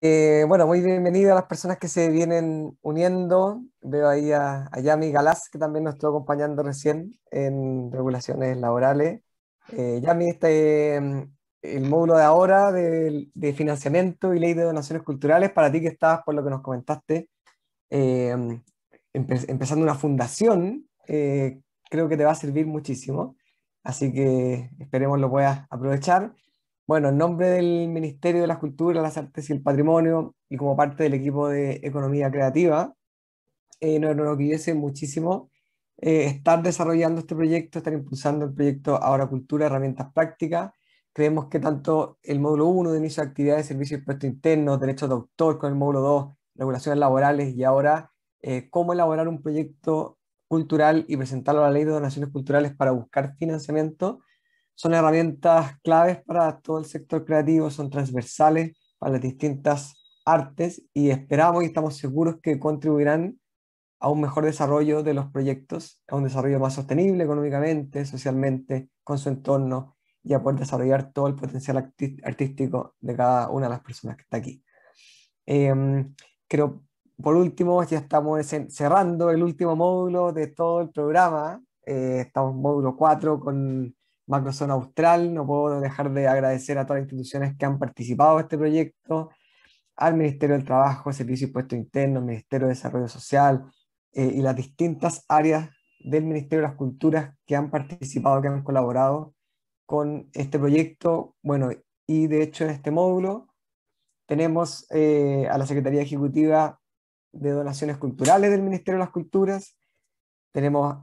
Bueno, muy bienvenido a las personas que se vienen uniendo. Veo ahí a Yami Galás, que también nos estuvo acompañando recién en regulaciones laborales. Yami, el módulo de ahora de financiamiento y ley de donaciones culturales, para ti que estabas, por lo que nos comentaste, eh, empezando una fundación, creo que te va a servir muchísimo. Así que esperemos lo puedas aprovechar. Bueno, en nombre del Ministerio de las Culturas, las Artes y el Patrimonio y como parte del equipo de Economía Creativa, nos enorgullece muchísimo estar desarrollando este proyecto, estar impulsando el proyecto Ahora Cultura, herramientas prácticas. Creemos que tanto el módulo 1 de inicio de actividades, servicios de impuestos internos, derechos de autor, con el módulo 2 regulaciones laborales y ahora cómo elaborar un proyecto cultural y presentarlo a la ley de donaciones culturales para buscar financiamiento, son herramientas claves para todo el sector creativo, son transversales para las distintas artes y esperamos y estamos seguros que contribuirán a un mejor desarrollo de los proyectos, a un desarrollo más sostenible económicamente, socialmente, con su entorno y a poder desarrollar todo el potencial artístico de cada una de las personas que está aquí. Creo, por último, ya estamos cerrando el último módulo de todo el programa. Estamos en módulo 4 con Macrozona Austral. No puedo dejar de agradecer a todas las instituciones que han participado en este proyecto, al Ministerio del Trabajo, Servicio de Impuestos Internos, Ministerio de Desarrollo Social y las distintas áreas del Ministerio de las Culturas que han participado, que han colaborado con este proyecto. Bueno, y de hecho en este módulo tenemos a la Secretaría Ejecutiva de Donaciones Culturales del Ministerio de las Culturas, tenemos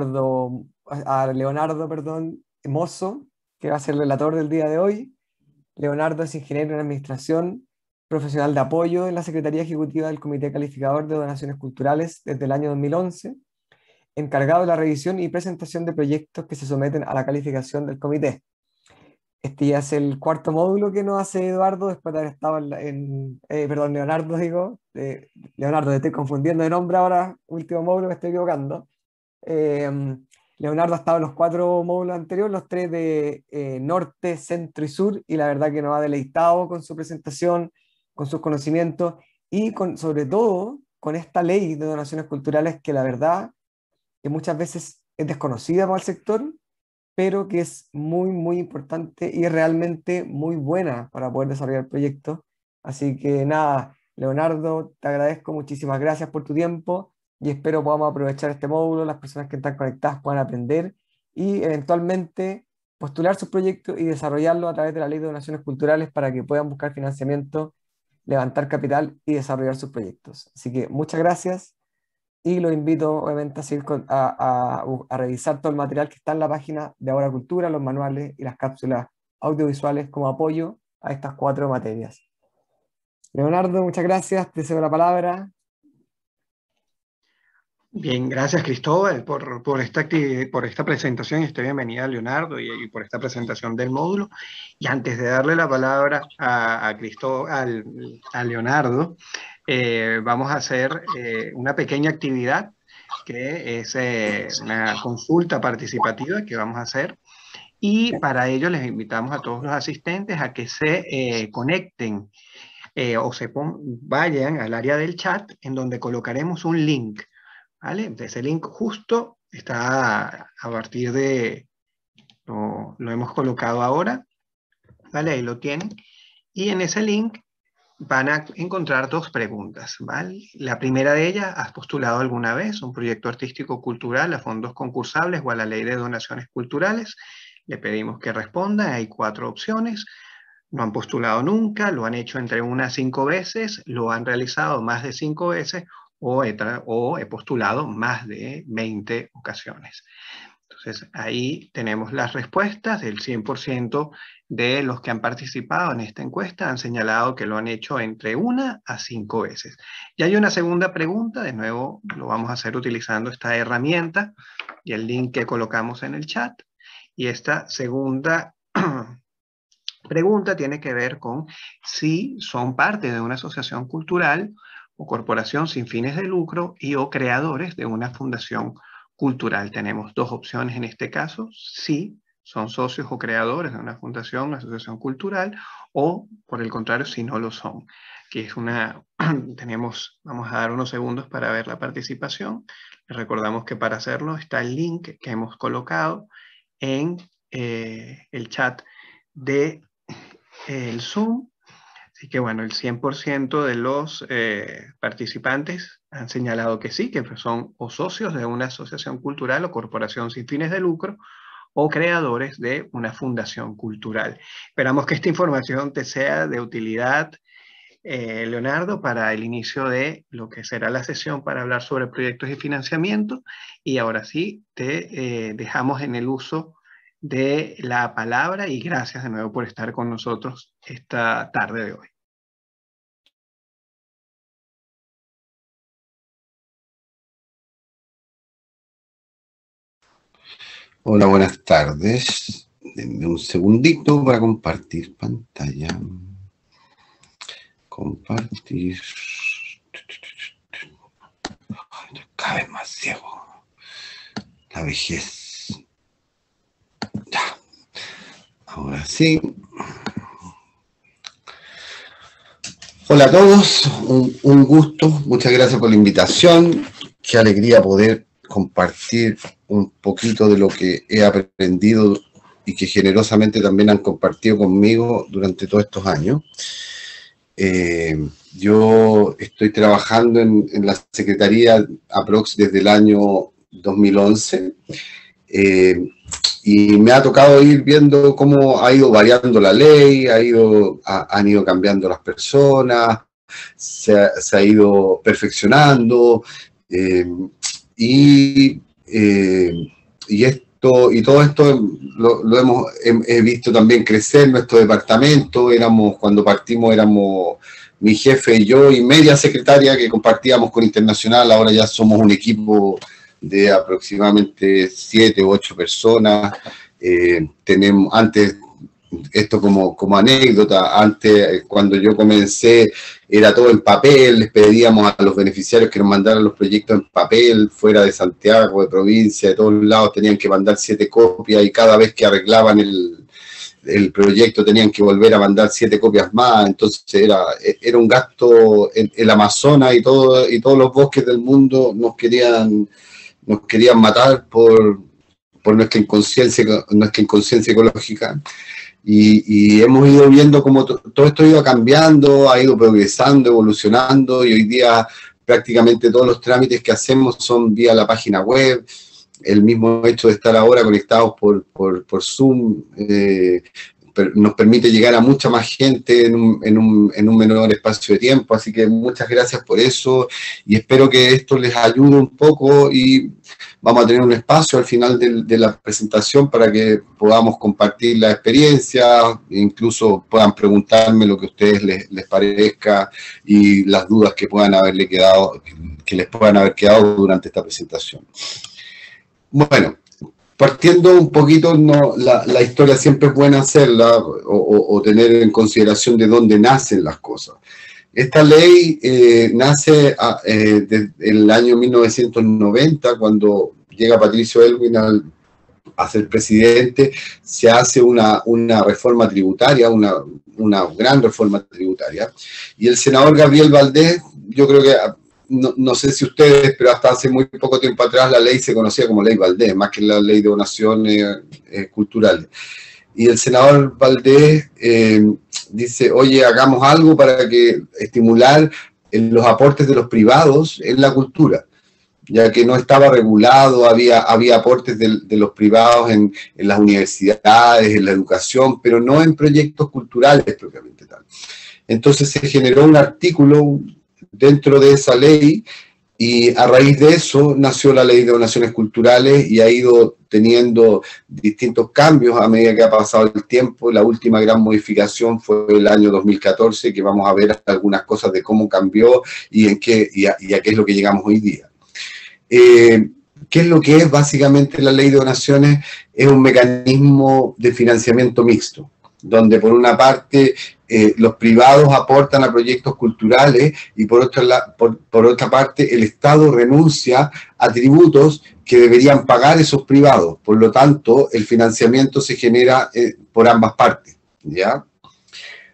a Leonardo, perdón, Mozo, que va a ser el relator del día de hoy. Leonardo es ingeniero en administración, profesional de apoyo en la Secretaría Ejecutiva del Comité Calificador de Donaciones Culturales desde el año 2011, encargado de la revisión y presentación de proyectos que se someten a la calificación del comité. Este ya es el cuarto módulo que nos hace Eduardo después de haber estado perdón, Leonardo, digo. Leonardo, te estoy confundiendo de nombre ahora, último módulo, me estoy equivocando. Eh, Leonardo ha estado en los cuatro módulos anteriores, los tres de norte, centro y sur, y la verdad que nos ha deleitado con su presentación, con sus conocimientos y sobre todo con esta ley de donaciones culturales que la verdad que muchas veces es desconocida para el sector, pero que es muy, muy importante y realmente muy buena para poder desarrollar proyectos. Así que nada, Leonardo, te agradezco, muchísimas gracias por tu tiempo y espero podamos aprovechar este módulo, las personas que están conectadas puedan aprender y eventualmente postular sus proyectos y desarrollarlo a través de la Ley de Donaciones Culturales para que puedan buscar financiamiento, levantar capital y desarrollar sus proyectos. Así que muchas gracias y los invito obviamente a, seguir a revisar todo el material que está en la página de Ahora Cultura, los manuales y las cápsulas audiovisuales como apoyo a estas cuatro materias. Leonardo, muchas gracias, te cedo la palabra. Bien, gracias Cristóbal por esta presentación. Bienvenida a Leonardo y por esta presentación del módulo. Y antes de darle la palabra a Leonardo, vamos a hacer una pequeña actividad que es una consulta participativa que vamos a hacer. Y para ello les invitamos a todos los asistentes a que se conecten vayan al área del chat en donde colocaremos un link. ¿Vale? Ese link justo está a partir de, lo hemos colocado ahora, ¿vale? Ahí lo tienen. Y en ese link van a encontrar dos preguntas, ¿vale? La primera de ellas, ¿has postulado alguna vez un proyecto artístico cultural a fondos concursables o a la ley de donaciones culturales? Le pedimos que responda, hay 4 opciones. No han postulado nunca, lo han hecho entre 1 a 5 veces, lo han realizado más de 5 veces o he postulado más de 20 ocasiones. Entonces, ahí tenemos las respuestas del 100% de los que han participado en esta encuesta. Han señalado que lo han hecho entre 1 a 5 veces. Y hay una segunda pregunta, de nuevo lo vamos a hacer utilizando esta herramienta y el link que colocamos en el chat. Y esta segunda pregunta tiene que ver con si son parte de una asociación cultural o corporación sin fines de lucro y o creadores de una fundación cultural. Tenemos dos opciones en este caso: si son socios o creadores de una fundación o asociación cultural, o por el contrario, si no lo son. que es vamos a dar unos segundos para ver la participación. Les recordamos que para hacerlo está el link que hemos colocado en el chat del Zoom. Así que bueno, el 100% de los participantes han señalado que sí, que son o socios de una asociación cultural o corporación sin fines de lucro, o creadores de una fundación cultural. Esperamos que esta información te sea de utilidad, Leonardo, para el inicio de lo que será la sesión para hablar sobre proyectos y financiamiento. Y ahora sí, te dejamos en el uso de la palabra y gracias de nuevo por estar con nosotros esta tarde de hoy. Hola, buenas tardes. Denme un segundito para compartir pantalla. Compartir. Estoy cada vez más ciego. La vejez. Ya. Ahora sí. Hola a todos. Un gusto. Muchas gracias por la invitación. Qué alegría poder compartir un poquito de lo que he aprendido y que generosamente también han compartido conmigo durante todos estos años. Yo estoy trabajando en la Secretaría aprox desde el año 2011 y me ha tocado ir viendo cómo ha ido variando la ley, han ido cambiando las personas, se ha ido perfeccionando y todo esto he visto también crecer nuestro departamento. Cuando partimos éramos mi jefe y yo y media secretaria que compartíamos con Internacional. Ahora ya somos un equipo de aproximadamente 7 u 8 personas. Antes, esto como anécdota, antes cuando yo comencé era todo en papel, les pedíamos a los beneficiarios que nos mandaran los proyectos en papel, fuera de Santiago, de provincia, de todos lados, tenían que mandar 7 copias y cada vez que arreglaban el proyecto tenían que volver a mandar 7 copias más. Entonces era un gasto. El Amazonas y todos los bosques del mundo nos querían matar por nuestra inconsciencia ecológica. Y hemos ido viendo cómo todo esto ha ido cambiando, ha ido progresando, evolucionando, y hoy día prácticamente todos los trámites que hacemos son vía la página web. El mismo hecho de estar ahora conectados por Zoom nos permite llegar a mucha más gente en un menor espacio de tiempo. Así que muchas gracias por eso y espero que esto les ayude un poco, y vamos a tener un espacio al final de la presentación para que podamos compartir la experiencia, incluso puedan preguntarme lo que a ustedes les parezca y las dudas que les puedan haber quedado durante esta presentación. Bueno, partiendo un poquito, la historia siempre es buena hacerla o tener en consideración de dónde nacen las cosas. Esta ley nace desde el año 1990, cuando llega Patricio Aylwin a ser presidente. Se hace una reforma tributaria, una gran reforma tributaria, y el senador Gabriel Valdés, yo creo que, no sé si ustedes, pero hasta hace muy poco tiempo atrás la ley se conocía como Ley Valdés, más que la Ley de Donaciones Culturales. Y el senador Valdés dice, oye, hagamos algo para estimular los aportes de los privados en la cultura, ya que no estaba regulado, había aportes de los privados en las universidades, en la educación, pero no en proyectos culturales propiamente tal. Entonces se generó un artículo dentro de esa ley, y a raíz de eso nació la Ley de Donaciones Culturales, y ha ido teniendo distintos cambios a medida que ha pasado el tiempo. La última gran modificación fue el año 2014, que vamos a ver algunas cosas de cómo cambió y a qué es lo que llegamos hoy día. ¿Qué es lo que es básicamente la Ley de Donaciones? Es un mecanismo de financiamiento mixto, donde por una parte los privados aportan a proyectos culturales y por otra parte el Estado renuncia a tributos que deberían pagar esos privados. Por lo tanto, el financiamiento se genera por ambas partes, ¿ya?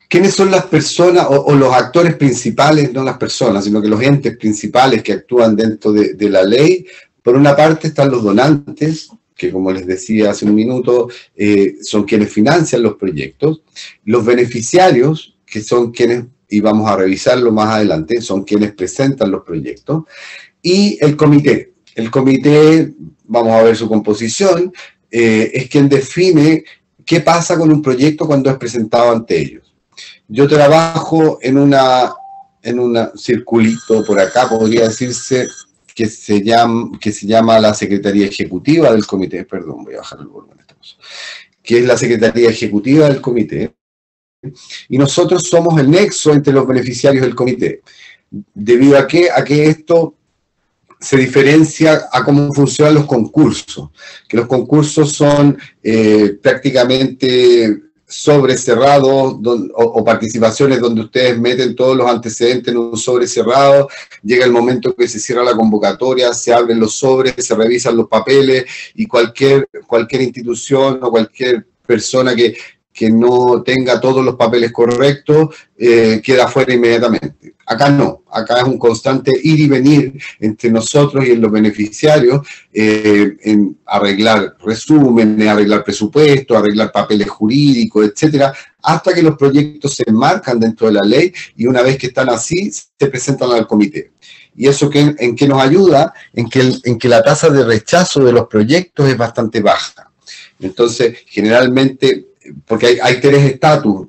¿Quiénes son las personas o los actores principales? No las personas, sino que los entes principales que actúan dentro de la ley. Por una parte están los donantes, que como les decía hace un minuto, son quienes financian los proyectos. Los beneficiarios, que son quienes, y vamos a revisarlo más adelante, son quienes presentan los proyectos. Y el comité. El comité, vamos a ver su composición, es quien define qué pasa con un proyecto cuando es presentado ante ellos. Yo trabajo en un circulito por acá, podría decirse, que se llama la Secretaría Ejecutiva del Comité, perdón, voy a bajar el volumen de esta cosa, que es la Secretaría Ejecutiva del Comité, y nosotros somos el nexo entre los beneficiarios del comité. ¿Debido a qué? A que esto se diferencia a cómo funcionan los concursos, que los concursos son prácticamente sobre cerrados o participaciones donde ustedes meten todos los antecedentes en un sobre cerrado, llega el momento que se cierra la convocatoria, se abren los sobres, se revisan los papeles y cualquier institución o cualquier persona que no tenga todos los papeles correctos queda fuera inmediatamente. Acá no, acá es un constante ir y venir entre nosotros y en los beneficiarios, en arreglar resúmenes, arreglar presupuestos, arreglar papeles jurídicos, etcétera, hasta que los proyectos se enmarcan dentro de la ley y una vez que están así, se presentan al comité. ¿Y eso en qué nos ayuda? En que la tasa de rechazo de los proyectos es bastante baja. Entonces, generalmente, porque hay tres estatus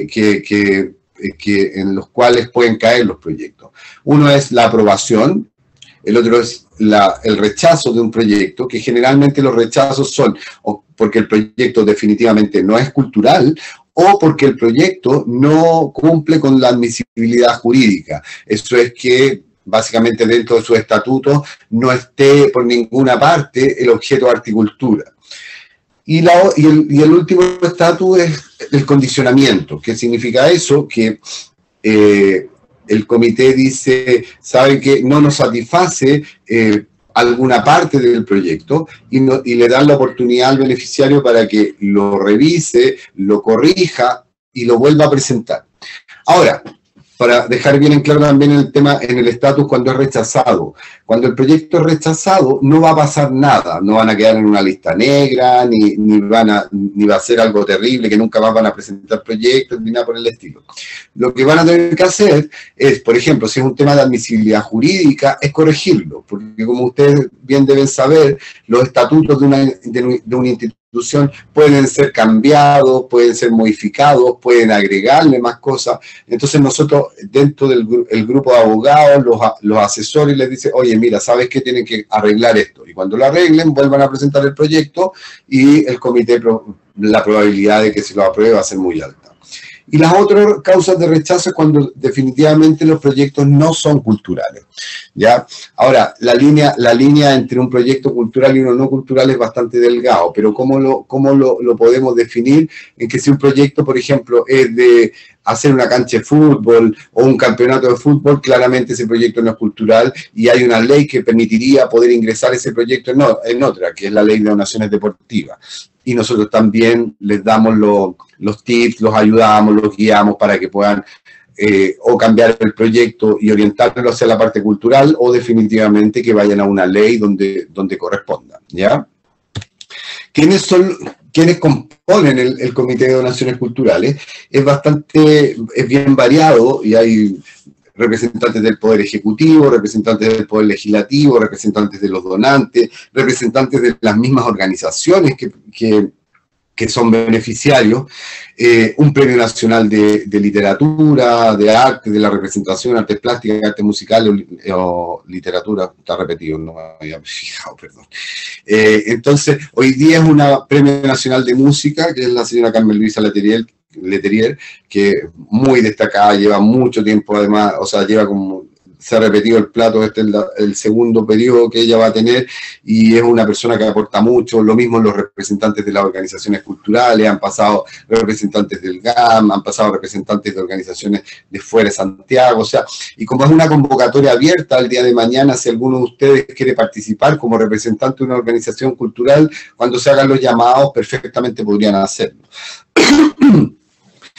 en los cuales pueden caer los proyectos. Uno es la aprobación, el otro es el rechazo de un proyecto, que generalmente los rechazos son o porque el proyecto definitivamente no es cultural o porque el proyecto no cumple con la admisibilidad jurídica. Eso es que básicamente dentro de su estatuto no esté por ninguna parte el objeto de horticultura. Y el último estatus es el condicionamiento. ¿Qué significa eso? Que el comité dice, sabe que no nos satisface alguna parte del proyecto y le dan la oportunidad al beneficiario para que lo revise, lo corrija y lo vuelva a presentar. Ahora, para dejar bien en claro también el tema en el estatus cuando es rechazado. Cuando el proyecto es rechazado, no va a pasar nada, no van a quedar en una lista negra, ni va a ser algo terrible, que nunca más van a presentar proyectos, ni nada por el estilo. Lo que van a tener que hacer es, por ejemplo, si es un tema de admisibilidad jurídica, es corregirlo, porque como ustedes bien deben saber, los estatutos de una institución pueden ser cambiados, pueden ser modificados, pueden agregarle más cosas. Entonces nosotros dentro del grupo de abogados, los asesores les dicen, oye, mira, ¿sabes qué? Tienen que arreglar esto. Y cuando lo arreglen, vuelvan a presentar el proyecto y el comité, la probabilidad de que se lo apruebe va a ser muy alta. Y las otras causas de rechazo es cuando definitivamente los proyectos no son culturales, ¿ya? Ahora, la línea entre un proyecto cultural y uno no cultural es bastante delgado, pero ¿cómo lo podemos definir? En que si un proyecto, por ejemplo, es de hacer una cancha de fútbol o un campeonato de fútbol, claramente ese proyecto no es cultural y hay una ley que permitiría poder ingresar ese proyecto en otra, que es la ley de donaciones deportivas. Y nosotros también les damos los tips, los ayudamos, los guiamos para que puedan o cambiar el proyecto y orientarlo hacia la parte cultural o definitivamente que vayan a una ley donde corresponda, ¿ya? ¿Quiénes componen el Comité de Donaciones Culturales? Es bien variado y hay representantes del Poder Ejecutivo, representantes del Poder Legislativo, representantes de los donantes, representantes de las mismas organizaciones que son beneficiarios, un premio nacional de literatura, de arte, de la representación, artes plásticas, arte musical o literatura, está repetido, no me había fijado, perdón. Entonces, hoy día es una premio nacional de música, que es la señora Carmen Luisa Letelier, que muy destacada, lleva mucho tiempo además, o sea, se ha repetido el plato, este es el segundo periodo que ella va a tener y es una persona que aporta mucho, lo mismo los representantes de las organizaciones culturales, han pasado representantes del GAM, han pasado representantes de organizaciones de fuera de Santiago, o sea, y como es una convocatoria abierta el día de mañana, si alguno de ustedes quiere participar como representante de una organización cultural, cuando se hagan los llamados, perfectamente podrían hacerlo.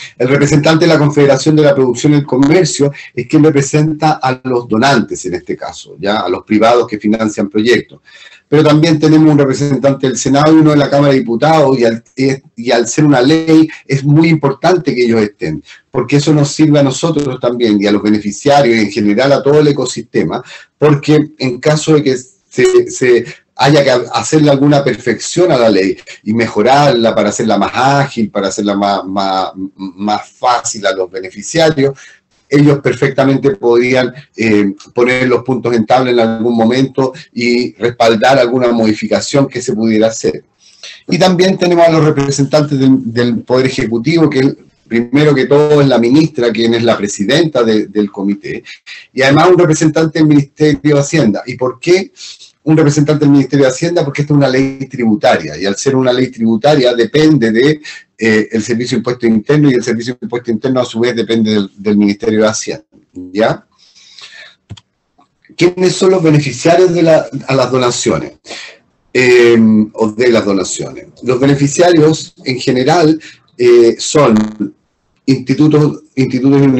El representante de la Confederación de la Producción y el Comercio es quien representa a los donantes en este caso, ya a los privados que financian proyectos. Pero también tenemos un representante del Senado y uno de la Cámara de Diputados, y al ser una ley es muy importante que ellos estén, porque eso nos sirve a nosotros también y a los beneficiarios y en general a todo el ecosistema, porque en caso de que se haya que hacerle alguna perfección a la ley y mejorarla para hacerla más ágil, para hacerla más fácil a los beneficiarios, ellos perfectamente podrían poner los puntos en tabla en algún momento y respaldar alguna modificación que se pudiera hacer. Y también tenemos a los representantes del Poder Ejecutivo, que primero que todo es la ministra, quien es la presidenta del comité, y además un representante del Ministerio de Hacienda. ¿Y por qué un representante del Ministerio de Hacienda? Porque esta es una ley tributaria, y al ser una ley tributaria depende de el Servicio de Impuesto Interno, y el Servicio de Impuesto Interno a su vez depende del Ministerio de Hacienda, ¿ya? ¿Quiénes son los beneficiarios a las donaciones? O de las donaciones. Los beneficiarios en general son institutos y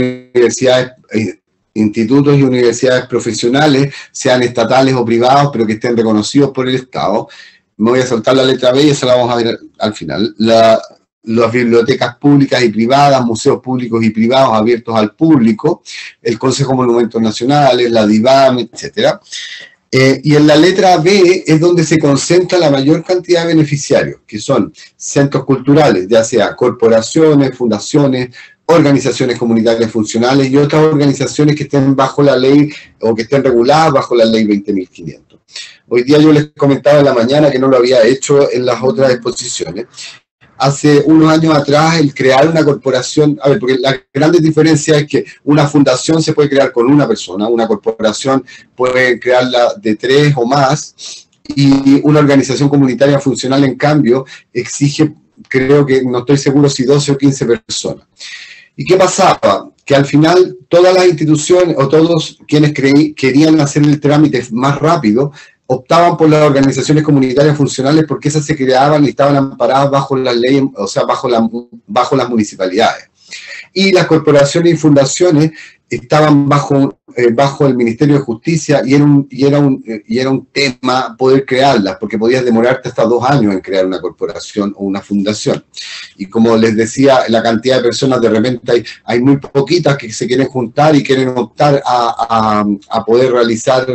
universidades profesionales, sean estatales o privados, pero que estén reconocidos por el Estado. Me voy a saltar la letra B y esa la vamos a ver al final. Las bibliotecas públicas y privadas, museos públicos y privados abiertos al público, el Consejo de Monumentos Nacionales, la DIVAM, etc. Y en la letra B es donde se concentra la mayor cantidad de beneficiarios, que son centros culturales, ya sea corporaciones, fundaciones, organizaciones comunitarias funcionales y otras organizaciones que estén bajo la ley o que estén reguladas bajo la ley 20.500. Hoy día yo les comentaba en la mañana que no lo había hecho en las otras exposiciones. Hace unos años atrás el crear una corporación, a ver, porque la grande diferencia es que una fundación se puede crear con una persona, una corporación puede crearla de 3 o más, y una organización comunitaria funcional, en cambio, exige, creo que, no estoy seguro si 12 o 15 personas. ¿Y qué pasaba? Que al final todas las instituciones o todos quienes querían hacer el trámite más rápido optaban por las organizaciones comunitarias funcionales porque esas se creaban y estaban amparadas bajo las leyes, o sea, bajo las municipalidades. Y las corporaciones y fundaciones estaban bajo el Ministerio de Justicia y era un tema poder crearlas, porque podías demorarte hasta 2 años en crear una corporación o una fundación. Y como les decía, la cantidad de personas, de repente hay muy poquitas que se quieren juntar y quieren optar a poder realizar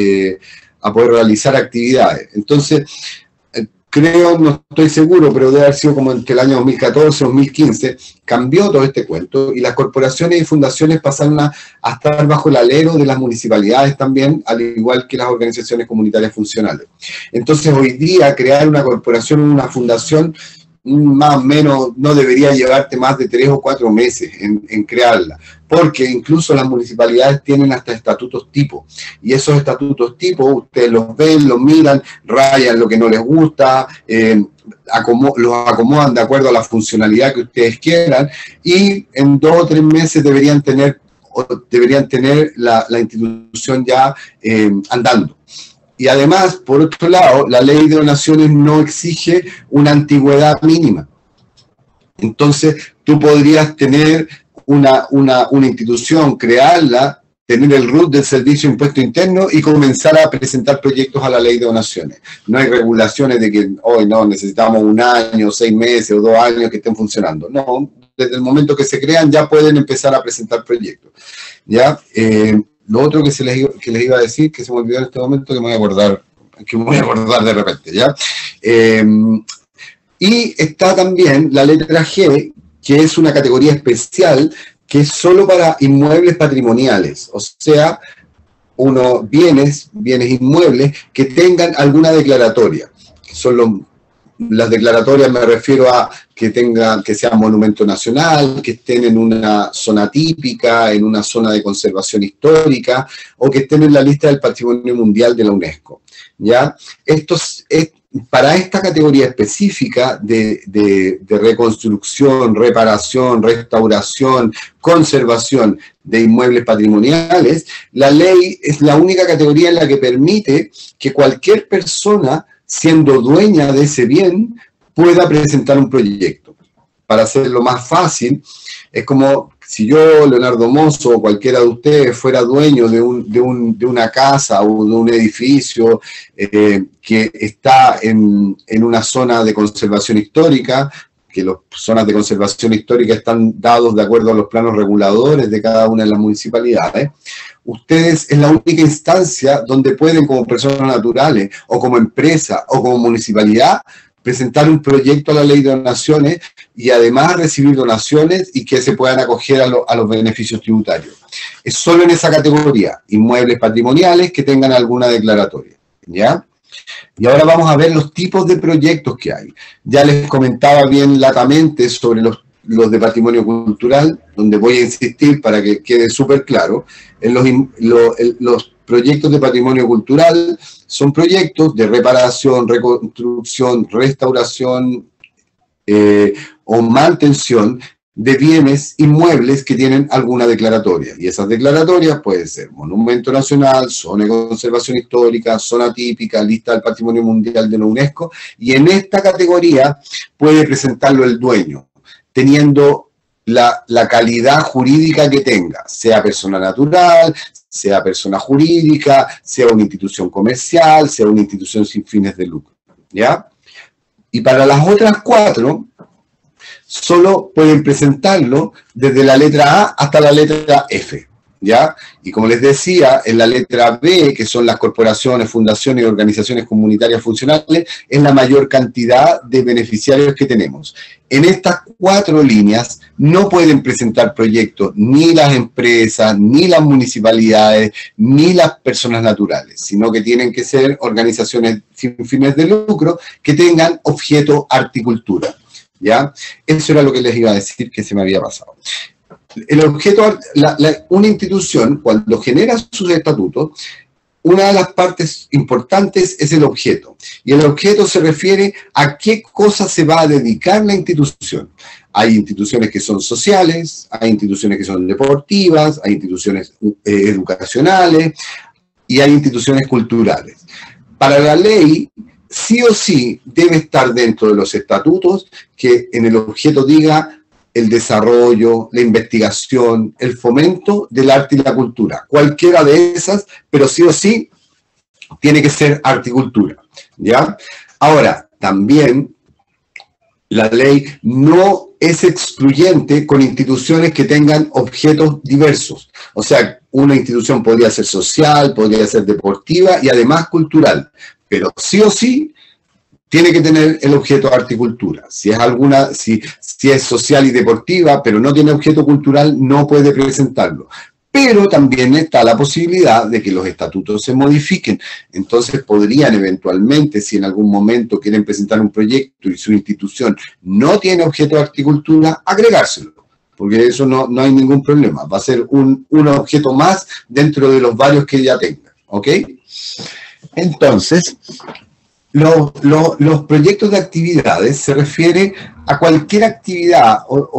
actividades. Entonces, creo, no estoy seguro, pero debe haber sido como entre el año 2014 o 2015, cambió todo este cuento y las corporaciones y fundaciones pasaron a estar bajo el alero de las municipalidades también, al igual que las organizaciones comunitarias funcionales. Entonces, hoy día, crear una corporación o una fundación, más o menos, no debería llevarte más de 3 o 4 meses en crearla, porque incluso las municipalidades tienen hasta estatutos tipo, y esos estatutos tipo, ustedes los ven, los miran, rayan lo que no les gusta, los acomodan de acuerdo a la funcionalidad que ustedes quieran, y en 2 o 3 meses deberían tener la institución ya andando. Y además, por otro lado, la ley de donaciones no exige una antigüedad mínima. Entonces, tú podrías tener una institución, crearla, tener el RUT del Servicio de Impuesto Interno y comenzar a presentar proyectos a la ley de donaciones. No hay regulaciones de que hoy no necesitamos 1 año, 6 meses o 2 años que estén funcionando. No, desde el momento que se crean ya pueden empezar a presentar proyectos. ¿Ya? Lo otro que les iba a decir, que se me olvidó en este momento, que me voy a acordar de repente, ¿ya? Y está también la letra G, que es una categoría especial, que es solo para inmuebles patrimoniales, o sea, bienes inmuebles que tengan alguna declaratoria. Son las declaratorias, me refiero a que sea monumento nacional, que estén en una zona típica, en una zona de conservación histórica, o que estén en la lista del Patrimonio Mundial de la UNESCO. ¿Ya? Para esta categoría específica de reconstrucción, reparación, restauración, conservación de inmuebles patrimoniales, la ley es la única categoría en la que permite que cualquier persona, siendo dueña de ese bien, pueda presentar un proyecto para hacerlo más fácil, es como si yo, Leonardo Mosso, o cualquiera de ustedes fuera dueño de una casa o de un edificio que está en una zona de conservación histórica, que las zonas de conservación histórica están dados de acuerdo a los planos reguladores de cada una de las municipalidades. Ustedes es la única instancia donde pueden, como personas naturales, o como empresa, o como municipalidad, presentar un proyecto a la ley de donaciones y además recibir donaciones y que se puedan acoger a los beneficios tributarios. Es solo en esa categoría, inmuebles patrimoniales que tengan alguna declaratoria, ¿ya? Y ahora vamos a ver los tipos de proyectos que hay. Ya les comentaba bien latamente sobre los de patrimonio cultural, donde voy a insistir para que quede súper claro. Los proyectos de patrimonio cultural son proyectos de reparación, reconstrucción, restauración o mantención de bienes inmuebles que tienen alguna declaratoria. Y esas declaratorias pueden ser monumento nacional, zona de conservación histórica, zona típica, lista del patrimonio mundial de la UNESCO. Y en esta categoría puede presentarlo el dueño, teniendo la calidad jurídica que tenga, sea persona natural, sea persona jurídica, sea una institución comercial, sea una institución sin fines de lucro, ¿ya? Y para las otras 4, solo pueden presentarlo desde la letra A hasta la letra F, ¿ya? Y como les decía, en la letra B, que son las corporaciones, fundaciones y organizaciones comunitarias funcionales, es la mayor cantidad de beneficiarios que tenemos. En estas 4 líneas no pueden presentar proyectos ni las empresas, ni las municipalidades, ni las personas naturales, sino que tienen que ser organizaciones sin fines de lucro que tengan objeto horticultura, ¿ya? Eso era lo que les iba a decir que se me había pasado. El objeto, una institución, cuando genera sus estatutos, una de las partes importantes es el objeto. Y el objeto se refiere a qué cosa se va a dedicar la institución. Hay instituciones que son sociales, hay instituciones que son deportivas, hay instituciones educacionales y hay instituciones culturales. Para la ley, sí o sí debe estar dentro de los estatutos que en el objeto diga el desarrollo, la investigación, el fomento del arte y la cultura. Cualquiera de esas, pero sí o sí tiene que ser horticultura, ¿ya? Ahora, también la ley no es excluyente con instituciones que tengan objetos diversos. O sea, una institución podría ser social, podría ser deportiva y además cultural, pero sí o sí tiene que tener el objeto horticultura. Si es social y deportiva, pero no tiene objeto cultural, no puede presentarlo. Pero también está la posibilidad de que los estatutos se modifiquen. Entonces podrían eventualmente, si en algún momento quieren presentar un proyecto y su institución no tiene objeto de horticultura, agregárselo. Porque eso no hay ningún problema. Va a ser un objeto más dentro de los varios que ya tenga. ¿Ok? Entonces, los proyectos de actividades se refiere a cualquier actividad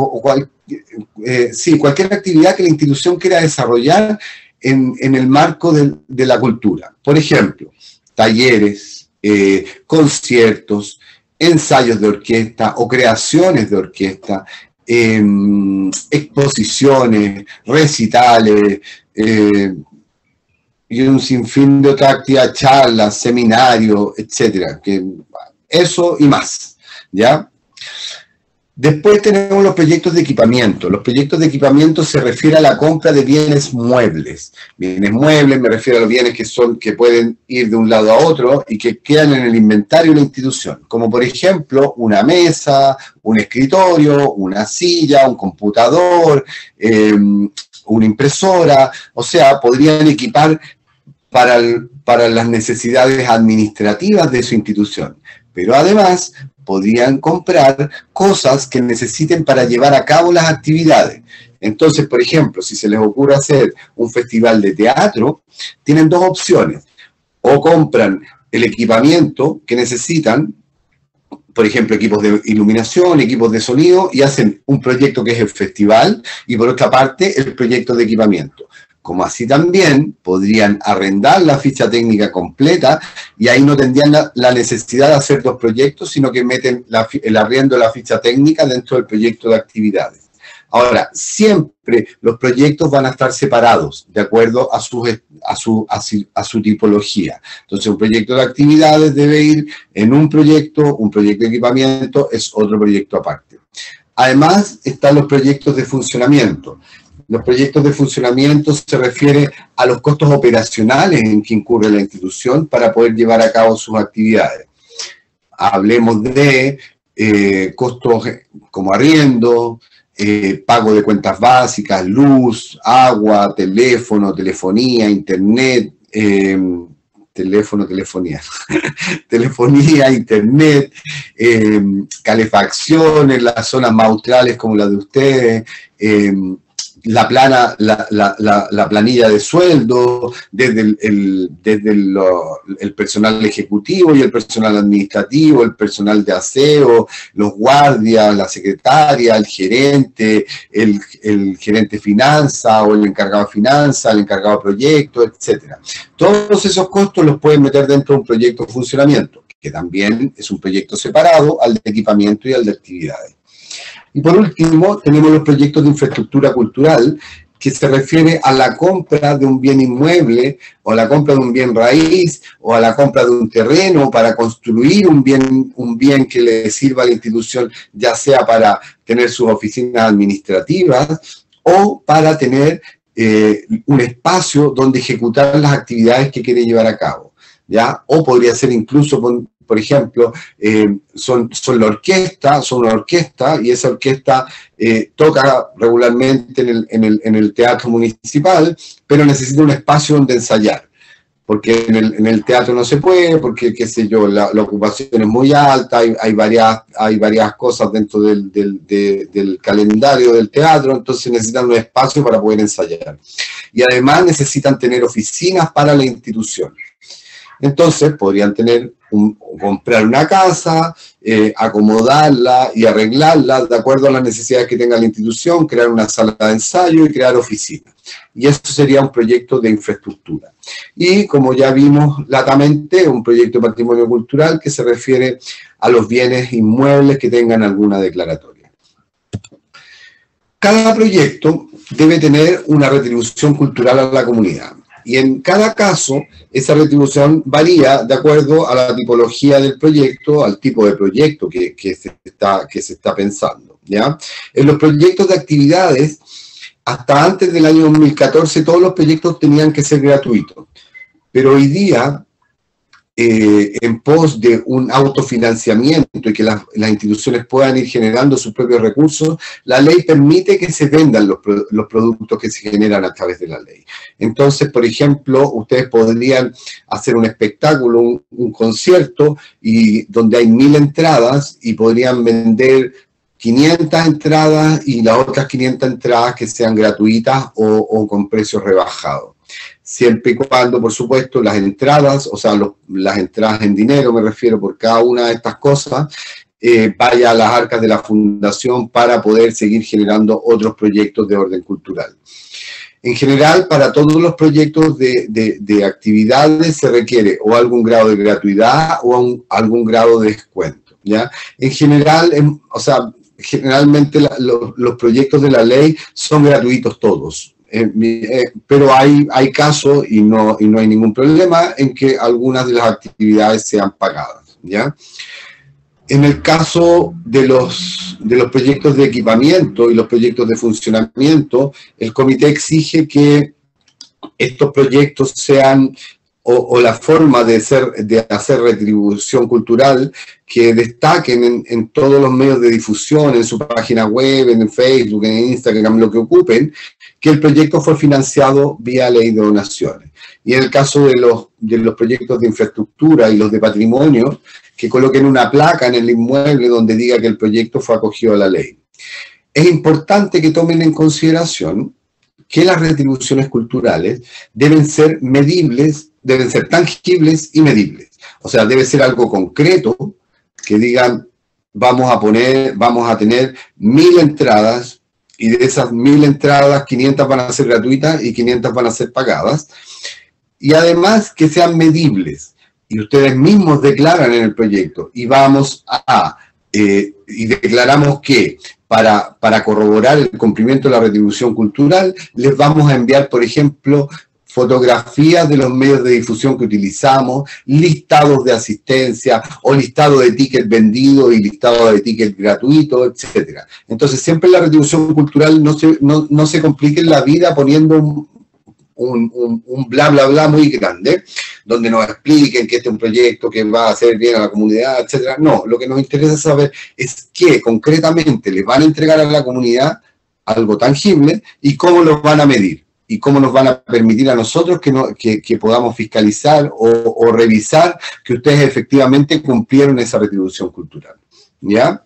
cualquier actividad que la institución quiera desarrollar en el marco de la cultura. Por ejemplo, talleres, conciertos, ensayos de orquesta o creaciones de orquesta, exposiciones, recitales, y un sinfín de otras actividades, charlas, seminarios, etcétera. Eso y más, ¿ya? Después tenemos los proyectos de equipamiento. Los proyectos de equipamiento se refiere a la compra de bienes muebles. Bienes muebles me refiero a los bienes que pueden ir de un lado a otro y que quedan en el inventario de la institución. Como por ejemplo, una mesa, un escritorio, una silla, un computador, una impresora. O sea, podrían equipar para las necesidades administrativas de su institución, pero además podrían comprar cosas que necesiten para llevar a cabo las actividades. Entonces, por ejemplo, si se les ocurre hacer un festival de teatro, tienen 2 opciones. O compran el equipamiento que necesitan, por ejemplo, equipos de iluminación, equipos de sonido, y hacen un proyecto que es el festival, y por otra parte, el proyecto de equipamiento. como así también podrían arrendar la ficha técnica completa y ahí no tendrían la necesidad de hacer 2 proyectos, sino que meten el arriendo de la ficha técnica dentro del proyecto de actividades. Ahora, siempre los proyectos van a estar separados de acuerdo a su tipología. Entonces, un proyecto de actividades debe ir en un proyecto de equipamiento es otro proyecto aparte. Además, están los proyectos de funcionamiento. Los proyectos de funcionamiento se refieren a los costos operacionales en que incurre la institución para poder llevar a cabo sus actividades. Hablemos de costos como arriendo, pago de cuentas básicas, luz, agua, teléfono, telefonía, internet, telefonía, internet, calefacción en las zonas más australes como la de ustedes, la planilla de sueldo, desde el personal ejecutivo y el personal administrativo, el personal de aseo, los guardias, la secretaria, el gerente de finanzas o el encargado de finanzas, el encargado de proyectos, etc. Todos esos costos los pueden meter dentro de un proyecto de funcionamiento, que también es un proyecto separado al de equipamiento y al de actividades. Y por último, tenemos los proyectos de infraestructura cultural, que se refiere a la compra de un bien inmueble, o a la compra de un bien raíz, o a la compra de un terreno para construir un bien que le sirva a la institución, ya sea para tener sus oficinas administrativas, o para tener un espacio donde ejecutar las actividades que quiere llevar a cabo, ¿ya? O podría ser incluso, por ejemplo, son una orquesta y esa orquesta toca regularmente en el teatro municipal, pero necesita un espacio donde ensayar, porque en el teatro no se puede, porque, qué sé yo, la ocupación es muy alta, hay varias cosas dentro del calendario del teatro, entonces necesitan un espacio para poder ensayar. Y además necesitan tener oficinas para la institución. Entonces podrían comprar una casa, acomodarla y arreglarla de acuerdo a las necesidades que tenga la institución, crear una sala de ensayo y crear oficinas. Y eso sería un proyecto de infraestructura. Y como ya vimos latamente, un proyecto de patrimonio cultural que se refiere a los bienes inmuebles que tengan alguna declaratoria. Cada proyecto debe tener una retribución cultural a la comunidad. Y en cada caso, esa retribución varía de acuerdo a la tipología del proyecto, al tipo de proyecto que se está pensando, ¿ya? En los proyectos de actividades, hasta antes del año 2014, todos los proyectos tenían que ser gratuitos. Pero hoy día, en pos de un autofinanciamiento y que las instituciones puedan ir generando sus propios recursos, la ley permite que se vendan los productos que se generan a través de la ley. Entonces, por ejemplo, ustedes podrían hacer un espectáculo, un concierto, y donde hay 1000 entradas y podrían vender 500 entradas y las otras 500 entradas que sean gratuitas o con precios rebajados. Siempre y cuando, por supuesto, las entradas, o sea, las entradas en dinero, me refiero, por cada una de estas cosas, vaya a las arcas de la fundación para poder seguir generando otros proyectos de orden cultural. En general, para todos los proyectos de actividades se requiere o algún grado de gratuidad o algún grado de descuento, ¿ya? En general, generalmente los proyectos de la ley son gratuitos todos. Pero hay casos, y no hay ningún problema, en que algunas de las actividades sean pagadas, ¿ya? En el caso de los proyectos de equipamiento y los proyectos de funcionamiento, el comité exige que estos proyectos sean, o la forma de hacer retribución cultural, que destaquen en todos los medios de difusión, en su página web, en Facebook, en Instagram, lo que ocupen, que el proyecto fue financiado vía ley de donaciones. Y en el caso de los proyectos de infraestructura y los de patrimonio, que coloquen una placa en el inmueble donde diga que el proyecto fue acogido a la ley. Es importante que tomen en consideración que las retribuciones culturales deben ser medibles, deben ser tangibles y medibles. O sea, debe ser algo concreto, que digan, vamos a tener 1000 entradas y de esas 1000 entradas, 500 van a ser gratuitas y 500 van a ser pagadas. Y además que sean medibles. Y ustedes mismos declaran en el proyecto. Y vamos y declaramos que para corroborar el cumplimiento de la retribución cultural, les vamos a enviar, por ejemplo, fotografías de los medios de difusión que utilizamos, listados de asistencia o listado de tickets vendidos y listado de tickets gratuitos, etc. Entonces, siempre la retribución cultural no se complique la vida poniendo un bla, bla, bla muy grande, donde nos expliquen que este es un proyecto que va a hacer bien a la comunidad, etc. No, lo que nos interesa saber es qué concretamente les van a entregar a la comunidad algo tangible y cómo lo van a medir. Y cómo nos van a permitir a nosotros que podamos fiscalizar o revisar que ustedes efectivamente cumplieron esa retribución cultural. ¿Ya?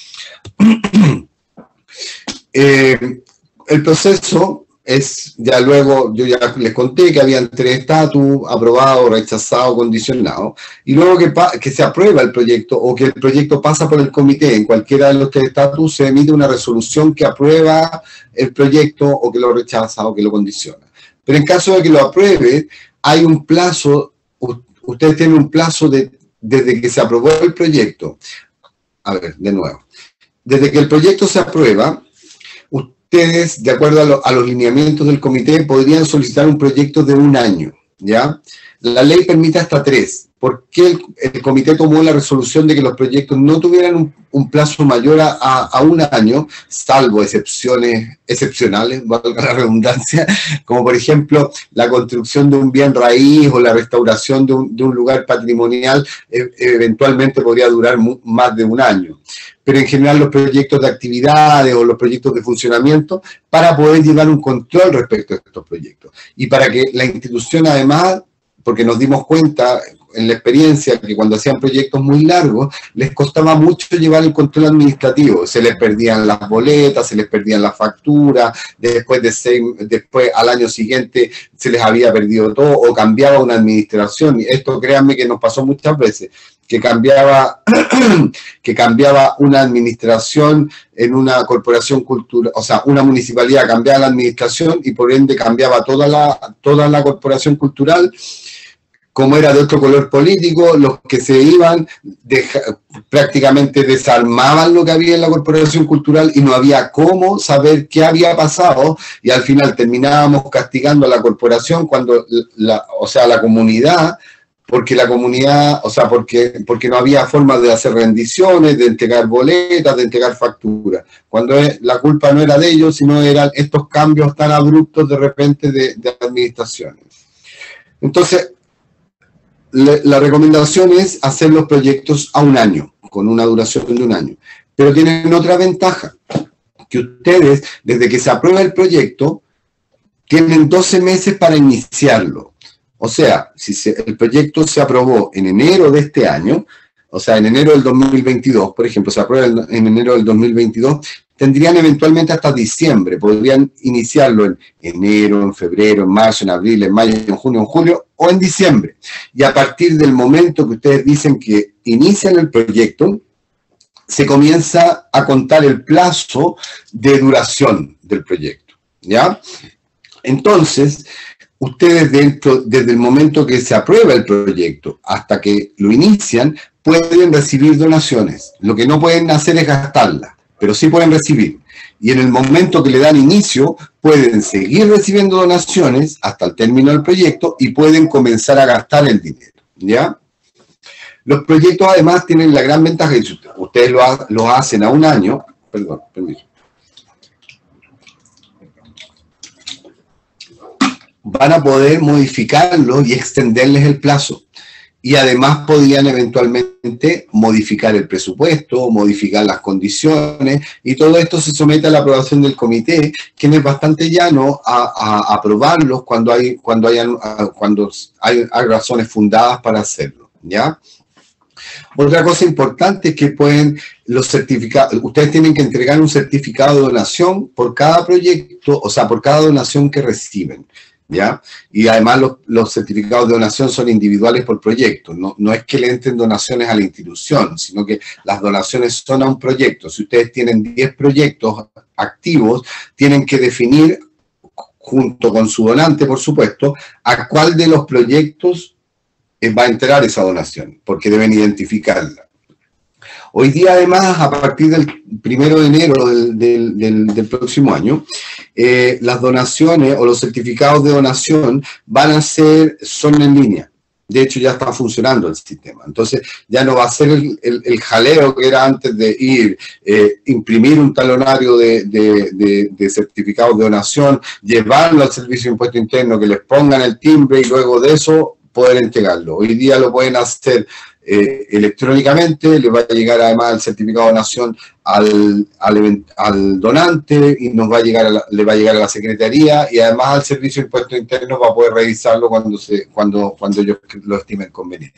El proceso es, ya luego, yo ya les conté que habían 3 estatus, aprobado, rechazado, condicionado, y luego que se aprueba el proyecto o que el proyecto pasa por el comité, en cualquiera de los 3 estatus se emite una resolución que aprueba el proyecto o que lo rechaza o que lo condiciona. Pero en caso de que lo apruebe, hay un plazo, ustedes tienen un plazo desde que se aprobó el proyecto. A ver, de nuevo. Desde que el proyecto se aprueba, ustedes, de acuerdo a los lineamientos del comité, podrían solicitar un proyecto de 1 año, ¿ya? La ley permite hasta 3. ¿Por qué el comité tomó la resolución de que los proyectos no tuvieran un plazo mayor a 1 año, salvo excepciones excepcionales, valga la redundancia, como por ejemplo la construcción de un bien raíz o la restauración de un lugar patrimonial, eventualmente podría durar más de 1 año? Pero en general los proyectos de actividades o los proyectos de funcionamiento, para poder llevar un control respecto a estos proyectos. Y para que la institución además, porque nos dimos cuenta en la experiencia que cuando hacían proyectos muy largos, les costaba mucho llevar el control administrativo. Se les perdían las boletas, se les perdían las facturas, después al año siguiente se les había perdido todo o cambiaba una administración. Y esto, créanme que nos pasó muchas veces, que cambiaba una administración en una corporación cultural, o sea, una municipalidad cambiaba la administración y por ende cambiaba toda la corporación cultural. Como era de otro color político, los que se iban prácticamente desarmaban lo que había en la corporación cultural y no había cómo saber qué había pasado y al final terminábamos castigando a la corporación cuando la comunidad, porque no había forma de hacer rendiciones, de entregar boletas, de entregar facturas. Cuando la culpa no era de ellos, sino eran estos cambios tan abruptos de repente de administraciones. Entonces, la recomendación es hacer los proyectos a 1 año, con una duración de 1 año. Pero tienen otra ventaja, que ustedes, desde que se aprueba el proyecto, tienen 12 meses para iniciarlo. O sea, si el proyecto se aprobó en enero de este año, o sea, en enero del 2022, por ejemplo, se aprueba en enero del 2022, tendrían eventualmente hasta diciembre, podrían iniciarlo en enero, en febrero, en marzo, en abril, en mayo, en junio, en julio o en diciembre. Y a partir del momento que ustedes dicen que inician el proyecto, se comienza a contar el plazo de duración del proyecto, ¿ya? Entonces, ustedes desde el momento que se aprueba el proyecto hasta que lo inician, pueden recibir donaciones. Lo que no pueden hacer es gastarlas, pero sí pueden recibir. Y en el momento que le dan inicio, pueden seguir recibiendo donaciones hasta el término del proyecto y pueden comenzar a gastar el dinero, ¿ya? Los proyectos además tienen la gran ventaja de que ustedes lo hacen a 1 año, perdón, permiso. Van a poder modificarlos y extenderles el plazo. Y además podrían eventualmente modificar el presupuesto, modificar las condiciones, y todo esto se somete a la aprobación del comité, quien es bastante llano a aprobarlos cuando hay razones fundadas para hacerlo, ¿ya? Otra cosa importante es que los certificados, ustedes tienen que entregar un certificado de donación por cada proyecto, o sea, por cada donación que reciben. ¿ya? Y además los certificados de donación son individuales por proyecto. No es que le entren donaciones a la institución, sino que las donaciones son a un proyecto. Si ustedes tienen 10 proyectos activos, tienen que definir, junto con su donante, por supuesto, a cuál de los proyectos va a entrar esa donación, porque deben identificarla. Hoy día, además, a partir del 1 de enero del próximo año, las donaciones o los certificados de donación son en línea. De hecho, ya está funcionando el sistema. Entonces, ya no va a ser el jaleo que era antes de ir, imprimir un talonario de certificados de donación, llevarlo al Servicio de Impuesto Interno, que les pongan el timbre y luego de eso poder entregarlo. Hoy día lo pueden hacer electrónicamente, le va a llegar además el certificado de donación al donante y le va a llegar a la Secretaría y además al Servicio de Impuestos Internos va a poder revisarlo cuando ellos lo estimen conveniente.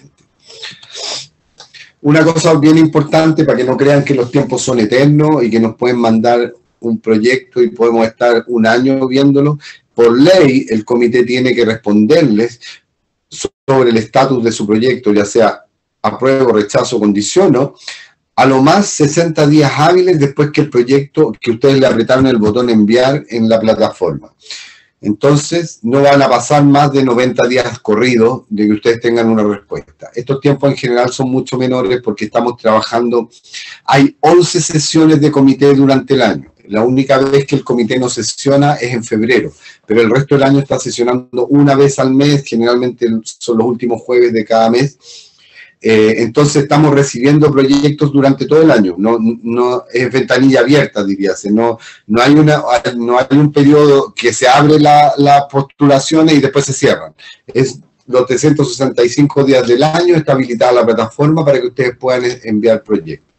Una cosa bien importante para que no crean que los tiempos son eternos y que nos pueden mandar un proyecto y podemos estar un año viéndolo. Por ley, el comité tiene que responderles sobre el estatus de su proyecto, ya sea apruebo, rechazo, condiciono, a lo más 60 días hábiles después que el proyecto, que ustedes le apretaron el botón enviar en la plataforma. Entonces, no van a pasar más de 90 días corridos de que ustedes tengan una respuesta. Estos tiempos en general son mucho menores porque estamos trabajando, hay 11 sesiones de comité durante el año. La única vez que el comité no sesiona es en febrero, pero el resto del año está sesionando una vez al mes, generalmente son los últimos jueves de cada mes. Entonces estamos recibiendo proyectos durante todo el año, no es ventanilla abierta, diríase, no hay un periodo que se abre las postulaciones y después se cierran. Es los 365 días del año, está habilitada la plataforma para que ustedes puedan enviar proyectos.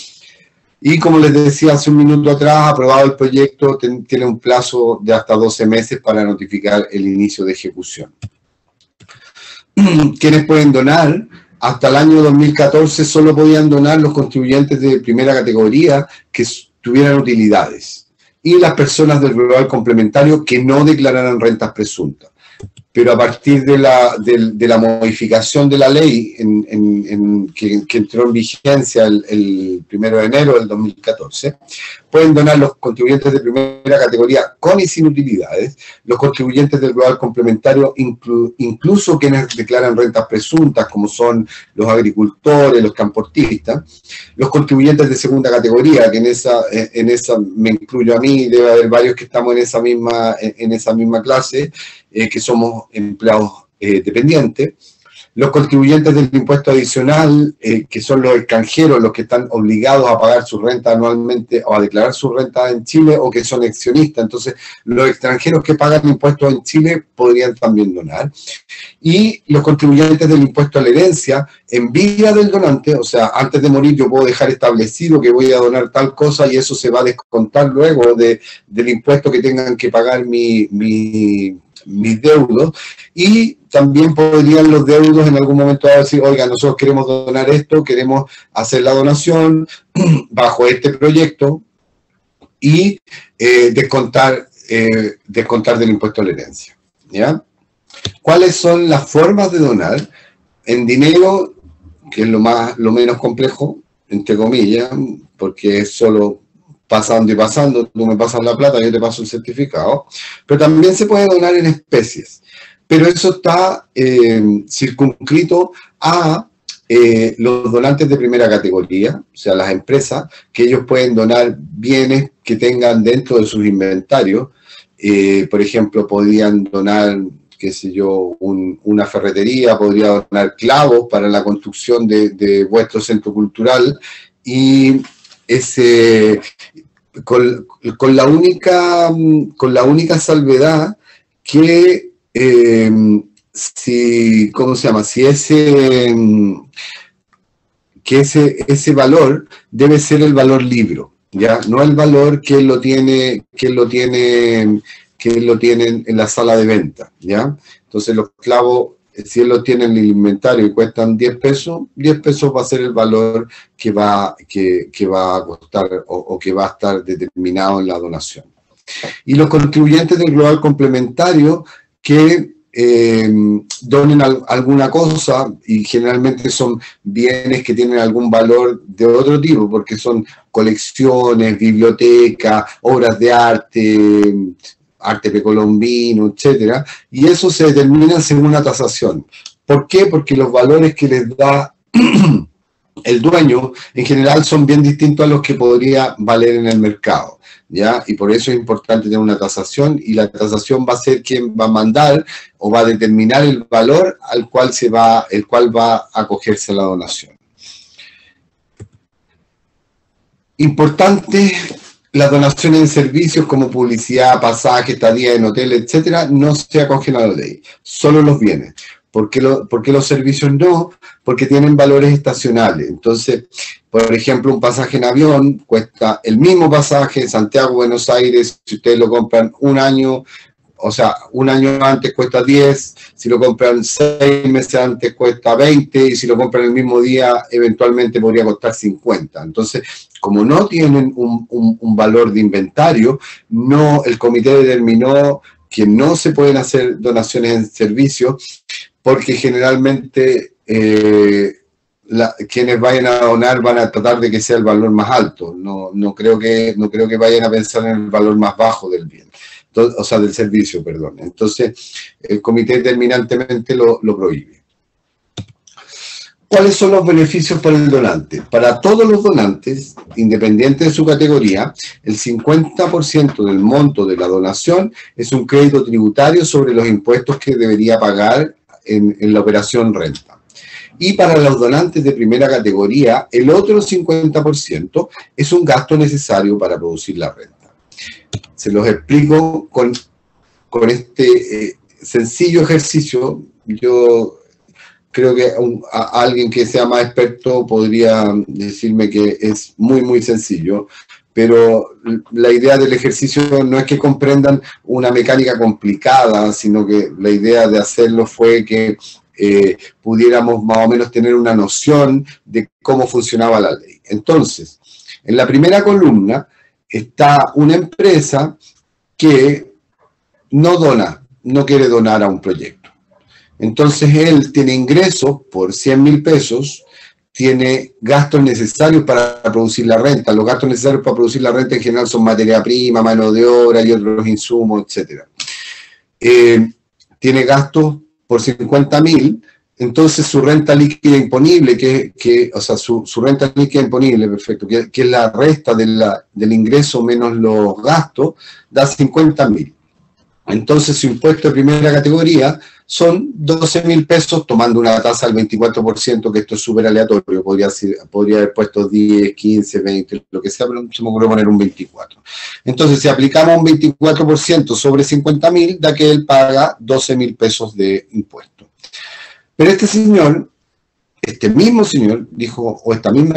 Y como les decía hace un minuto atrás, aprobado el proyecto, tiene un plazo de hasta 12 meses para notificar el inicio de ejecución. ¿Quiénes pueden donar? Hasta el año 2014 solo podían donar los contribuyentes de primera categoría que tuvieran utilidades y las personas del global complementario que no declararan rentas presuntas. Pero a partir de la modificación de la ley que entró en vigencia el 1 de enero del 2014, pueden donar los contribuyentes de primera categoría con y sin utilidades, los contribuyentes del global complementario, incluso quienes declaran rentas presuntas, como son los agricultores, los transportistas, los contribuyentes de segunda categoría, que en esa me incluyo a mí, debe haber varios que estamos en esa misma clase, que somos empleados dependientes, los contribuyentes del impuesto adicional, que son los extranjeros, los que están obligados a pagar su renta anualmente o a declarar su renta en Chile o que son accionistas. Entonces, los extranjeros que pagan impuestos en Chile podrían también donar. Y los contribuyentes del impuesto a la herencia, en vida del donante, o sea, antes de morir yo puedo dejar establecido que voy a donar tal cosa y eso se va a descontar luego del impuesto que tengan que pagar mis deudos, y también podrían los deudos en algún momento decir, oiga, nosotros queremos donar esto, queremos hacer la donación bajo este proyecto y descontar del impuesto a la herencia, ¿ya? ¿Cuáles son las formas de donar? En dinero, que es lo menos complejo, entre comillas, porque es solo pasando y pasando, tú me pasas la plata, yo te paso el certificado, pero también se puede donar en especies, pero eso está circunscrito a los donantes de primera categoría, o sea, las empresas, que ellos pueden donar bienes que tengan dentro de sus inventarios. Por ejemplo, podrían donar, qué sé yo, una ferretería, podría donar clavos para la construcción de vuestro centro cultural, y con la única salvedad que ese valor debe ser el valor libro, ya no el valor que él lo tiene en la sala de venta, ya. Entonces los clavos, si él los tiene en el inventario y cuestan 10 pesos, 10 pesos va a ser el valor que va a costar o que va a estar determinado en la donación. Y los contribuyentes del global complementario que donen alguna cosa, y generalmente son bienes que tienen algún valor de otro tipo, porque son colecciones, bibliotecas, obras de arte, arte precolombino, etcétera, y eso se determina según una tasación. ¿Por qué? Porque los valores que les da el dueño en general son bien distintos a los que podría valer en el mercado, ¿ya? Y por eso es importante tener una tasación, y la tasación va a ser quien va a mandar o va a determinar el valor al cual el cual va a acogerse a la donación. Importante, las donaciones en servicios como publicidad, pasaje, estadía en hotel, etcétera, no se acogen a la ley, solo los bienes. ¿Por qué los servicios no? Porque tienen valores estacionales. Entonces, por ejemplo, un pasaje en avión cuesta el mismo pasaje Santiago-Buenos Aires, si ustedes lo compran un año, o sea, un año antes cuesta 10, si lo compran 6 meses antes cuesta 20, y si lo compran el mismo día, eventualmente podría costar 50. Entonces, como no tienen un valor de inventario, el comité determinó que no se pueden hacer donaciones en servicios, porque generalmente quienes vayan a donar van a tratar de que sea el valor más alto. No creo que vayan a pensar en el valor más bajo del bien, o sea, del servicio, perdón. Entonces, el comité terminantemente lo prohíbe. ¿Cuáles son los beneficios para el donante? Para todos los donantes, independiente de su categoría, el 50% del monto de la donación es un crédito tributario sobre los impuestos que debería pagar en la operación renta. Y para los donantes de primera categoría, el otro 50% es un gasto necesario para producir la renta. Se los explico con este sencillo ejercicio. Yo creo que alguien que sea más experto podría decirme que es muy, muy sencillo, pero la idea del ejercicio no es que comprendan una mecánica complicada, sino que la idea de hacerlo fue que pudiéramos más o menos tener una noción de cómo funcionaba la ley. Entonces, en la primera columna está una empresa que no quiere donar a un proyecto. Entonces él tiene ingresos por 100.000 pesos, tiene gastos necesarios para producir la renta. Los gastos necesarios para producir la renta en general son materia prima, mano de obra y otros insumos, etc. Tiene gastos por 50.000, entonces su renta líquida imponible, o sea, su renta líquida imponible, perfecto, que es la resta del ingreso menos los gastos, da 50.000. Entonces su impuesto de primera categoría son 12.000 pesos, tomando una tasa del 24%, que esto es súper aleatorio, podría haber puesto 10, 15, 20, lo que sea, pero se me ocurrió poner un 24. Entonces, si aplicamos un 24% sobre 50.000, da que él paga 12.000 pesos de impuesto. Pero este mismo señor dijo, o esta misma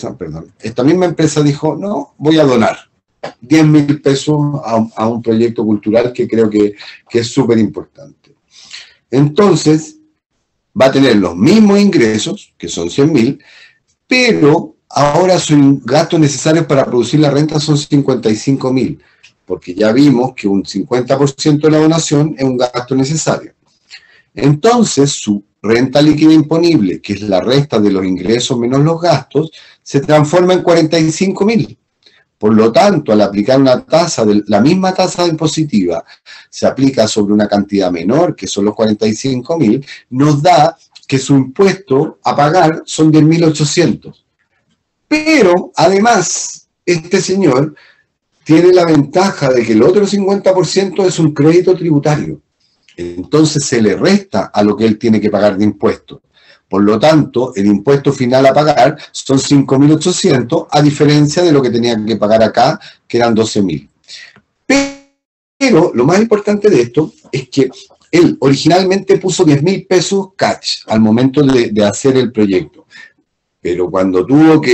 empresa dijo, no, voy a donar 10.000 pesos a un proyecto cultural que creo que es súper importante. Entonces, va a tener los mismos ingresos, que son 100.000, pero ahora sus gastos necesarios para producir la renta son 55.000, porque ya vimos que un 50% de la donación es un gasto necesario. Entonces, su renta líquida imponible, que es la resta de los ingresos menos los gastos, se transforma en 45.000. Por lo tanto, al aplicar la misma tasa impositiva, se aplica sobre una cantidad menor, que son los 45.000, nos da que su impuesto a pagar son 10.800. Pero, además, este señor tiene la ventaja de que el otro 50% es un crédito tributario. Entonces, se le resta a lo que él tiene que pagar de impuestos. Por lo tanto, el impuesto final a pagar son 5.800, a diferencia de lo que tenían que pagar acá, que eran 12.000. Pero lo más importante de esto es que él originalmente puso 10.000 pesos cash al momento de hacer el proyecto. Pero cuando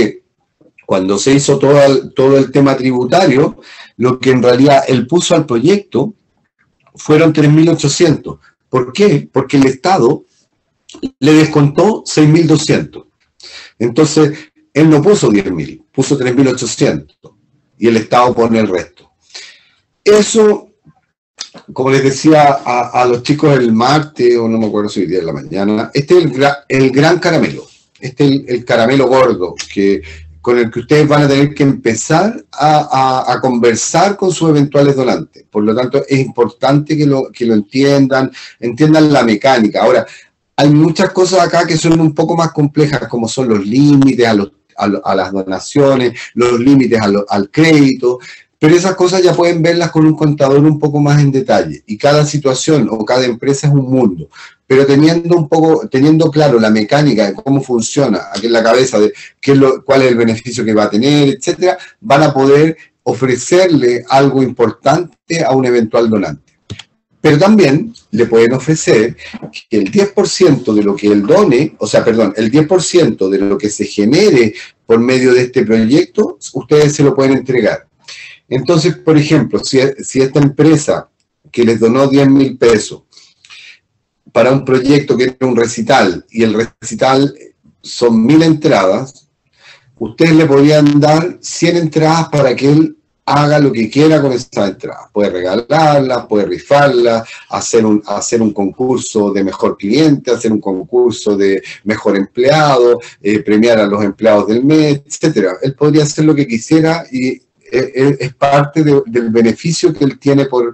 se hizo todo el tema tributario, lo que en realidad él puso al proyecto fueron 3.800. ¿Por qué? Porque el Estado le descontó 6.200. Entonces, él no puso 10.000, puso 3.800. Y el Estado pone el resto. Eso como les decía a los chicos el martes, o no me acuerdo si hoy día en la mañana, este es el gran caramelo. Este es el caramelo gordo, con el que ustedes van a tener que empezar a conversar con sus eventuales donantes. Por lo tanto, es importante que lo entiendan la mecánica. Ahora, hay muchas cosas acá que son un poco más complejas, como son los límites a las donaciones, los límites al crédito, pero esas cosas ya pueden verlas con un contador un poco más en detalle. Y cada situación o cada empresa es un mundo. Pero teniendo claro la mecánica de cómo funciona aquí en la cabeza, de cuál es el beneficio que va a tener, etcétera, van a poder ofrecerle algo importante a un eventual donante. Pero también le pueden ofrecer que el 10% de lo que él done, el 10% de lo que se genere por medio de este proyecto, ustedes se lo pueden entregar. Entonces, por ejemplo, si esta empresa que les donó 10.000 pesos, para un proyecto que era un recital, y el recital son 1.000 entradas, ustedes le podrían dar 100 entradas para que él haga lo que quiera con esas entradas. Puede regalarlas, puede rifarlas, hacer un concurso de mejor cliente, hacer un concurso de mejor empleado, premiar a los empleados del mes, etc. Él podría hacer lo que quisiera y es parte del beneficio que él tiene por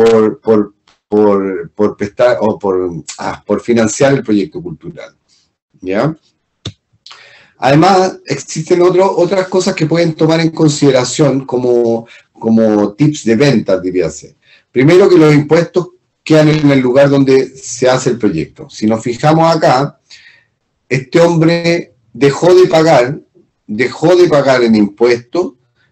prestar o por financiar el proyecto cultural, ¿ya? Además, existen otras cosas que pueden tomar en consideración como tips de venta, diría ser. Primero, que los impuestos quedan en el lugar donde se hace el proyecto. Si nos fijamos acá, este hombre dejó de pagar en impuestos,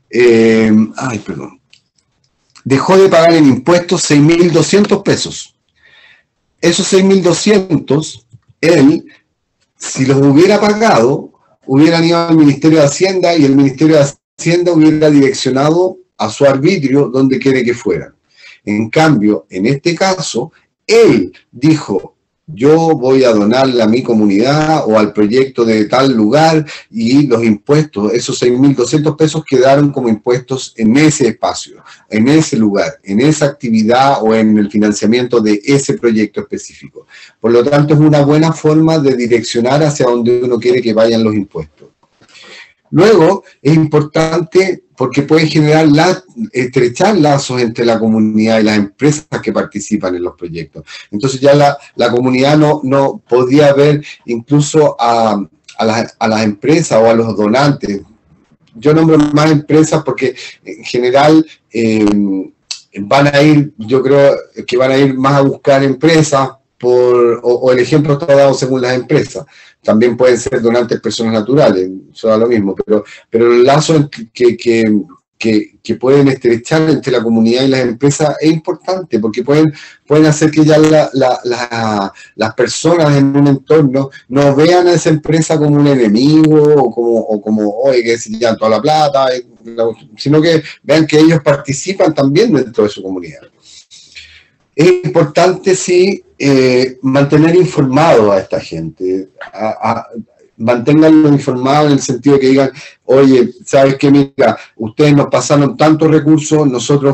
dejó de pagar en impuestos 6.200 pesos. Esos 6.200, él, si los hubiera pagado, hubieran ido al Ministerio de Hacienda y el Ministerio de Hacienda hubiera direccionado a su arbitrio donde quiere que fueran. En cambio, en este caso, él dijo: yo voy a donarle a mi comunidad o al proyecto de tal lugar, y los impuestos, esos 6.200 pesos quedaron como impuestos en ese espacio, en ese lugar, en esa actividad o en el financiamiento de ese proyecto específico. Por lo tanto, es una buena forma de direccionar hacia donde uno quiere que vayan los impuestos. Luego, es importante porque puede estrechar lazos entre la comunidad y las empresas que participan en los proyectos. Entonces ya la comunidad no podía ver incluso a las empresas o a los donantes. Yo nombro más empresas porque en general van a ir, yo creo que van a ir más a buscar empresas, o el ejemplo está dado según las empresas. También pueden ser donantes personas naturales, eso da lo mismo, pero los lazos que pueden estrechar entre la comunidad y las empresas es importante, porque pueden hacer que ya las personas en un entorno no vean a esa empresa como un enemigo o como oye, que se llevan toda la plata, sino que vean que ellos participan también dentro de su comunidad. Es importante, sí, mantener informado a esta gente, manténganlo informado en el sentido de que digan: oye, ¿sabes qué? Mira, ustedes nos pasaron tantos recursos, nosotros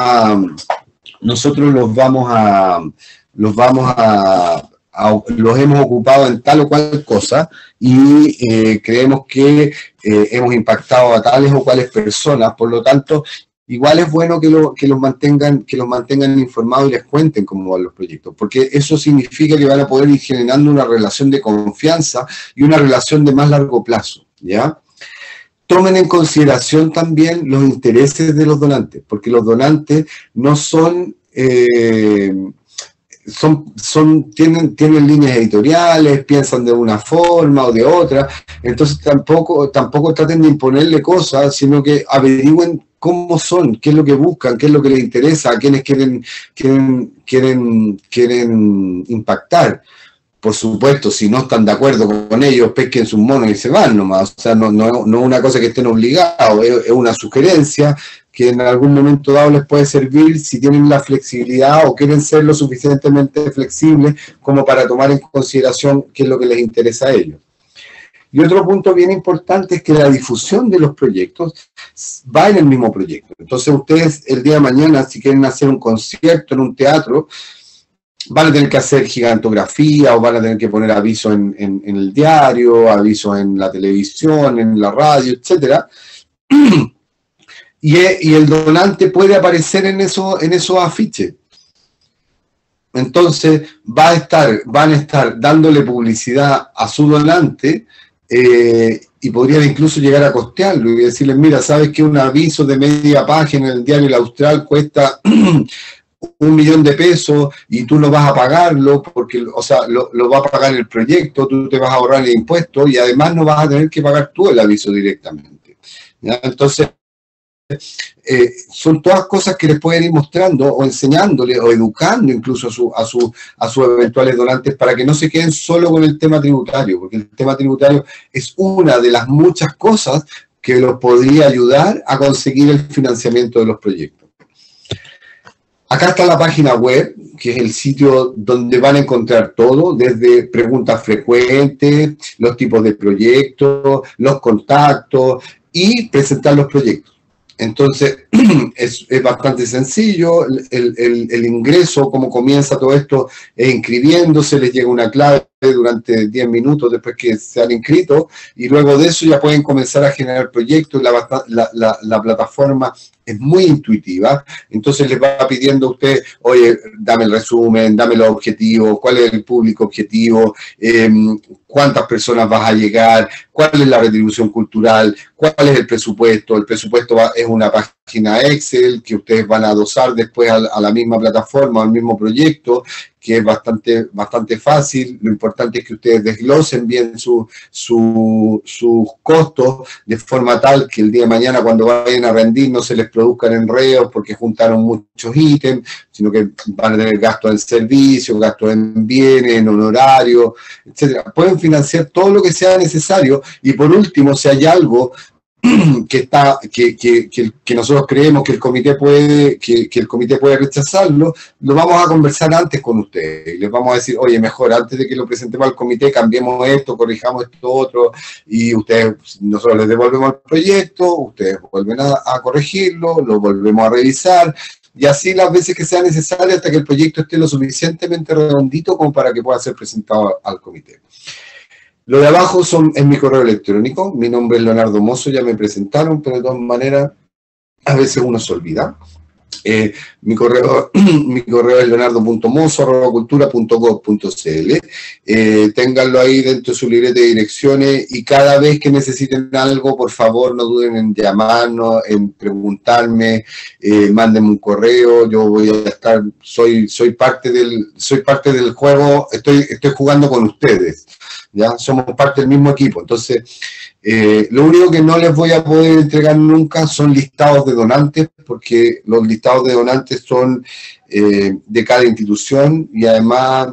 los hemos ocupado en tal o cual cosa y creemos que hemos impactado a tales o cuales personas. Por lo tanto, igual es bueno que los mantengan informados y les cuenten cómo van los proyectos, porque eso significa que van a poder ir generando una relación de confianza y una relación de más largo plazo, ¿ya? Tomen en consideración también los intereses de los donantes, porque los donantes no tienen líneas editoriales, piensan de una forma o de otra, entonces tampoco traten de imponerle cosas, sino que averigüen cómo son, qué es lo que buscan, qué es lo que les interesa, a quiénes quieren impactar. Por supuesto, si no están de acuerdo con ellos, pesquen sus monos y se van nomás. O sea, no es una cosa que estén obligados, es una sugerencia que en algún momento dado les puede servir si tienen la flexibilidad o quieren ser lo suficientemente flexibles como para tomar en consideración qué es lo que les interesa a ellos. Y otro punto bien importante es que la difusión de los proyectos va en el mismo proyecto. Entonces ustedes el día de mañana, si quieren hacer un concierto en un teatro, van a tener que hacer gigantografía o van a tener que poner aviso en el diario, aviso en la televisión, en la radio, etcétera. Y el donante puede aparecer en esos afiches. Entonces van a estar dándole publicidad a su donante y podrían incluso llegar a costearlo y decirles, mira, ¿sabes que un aviso de media página en el diario El Austral cuesta 1.000.000 de pesos y tú no vas a pagarlo porque, o sea, lo va a pagar el proyecto, tú te vas a ahorrar el impuesto y además no vas a tener que pagar tú el aviso directamente, ¿ya? Entonces, son todas cosas que les pueden ir mostrando o enseñándole o educando incluso a sus eventuales donantes para que no se queden solo con el tema tributario, porque el tema tributario es una de las muchas cosas que los podría ayudar a conseguir el financiamiento de los proyectos. Acá está la página web, que es el sitio donde van a encontrar todo, desde preguntas frecuentes, los tipos de proyectos, los contactos y presentar los proyectos. Entonces, es bastante sencillo, el ingreso, cómo comienza todo esto, es inscribiéndose, les llega una clave durante 10 minutos después que se han inscrito, y luego de eso ya pueden comenzar a generar proyectos. La plataforma es muy intuitiva, entonces les va pidiendo a usted, oye, dame el resumen, dame los objetivos, cuál es el público objetivo, cuántas personas vas a llegar, cuál es la retribución cultural, cuál es el presupuesto. El presupuesto es una página Excel que ustedes van a adosar después a la misma plataforma, al mismo proyecto, que es bastante fácil. Lo importante es que ustedes desglosen bien sus costos de forma tal que el día de mañana cuando vayan a rendir no se les produzcan enredos porque juntaron muchos ítems, sino que van a tener gastos en servicios, gastos en bienes, en honorarios, etcétera. Pueden financiar todo lo que sea necesario y por último, si hay algo que nosotros creemos que el comité puede rechazarlo, lo vamos a conversar antes con ustedes y les vamos a decir, oye, mejor antes de que lo presentemos al comité, cambiemos esto, corrijamos esto otro, y nosotros les devolvemos el proyecto, ustedes vuelven a corregirlo, lo volvemos a revisar, y así las veces que sea necesario hasta que el proyecto esté lo suficientemente redondito como para que pueda ser presentado al comité. Lo de abajo es mi correo electrónico. Mi nombre es Leonardo Mozo, ya me presentaron, pero de todas maneras, a veces uno se olvida. Mi correo es leonardo.mozo@cultura.gov.cl. Ténganlo ahí dentro de su libreta de direcciones y cada vez que necesiten algo, por favor, no duden en llamarnos, en preguntarme, mándenme un correo. Yo voy a estar, soy parte del juego, estoy jugando con ustedes. ¿Ya? Somos parte del mismo equipo, entonces lo único que no les voy a poder entregar nunca son listados de donantes, porque los listados de donantes son de cada institución y además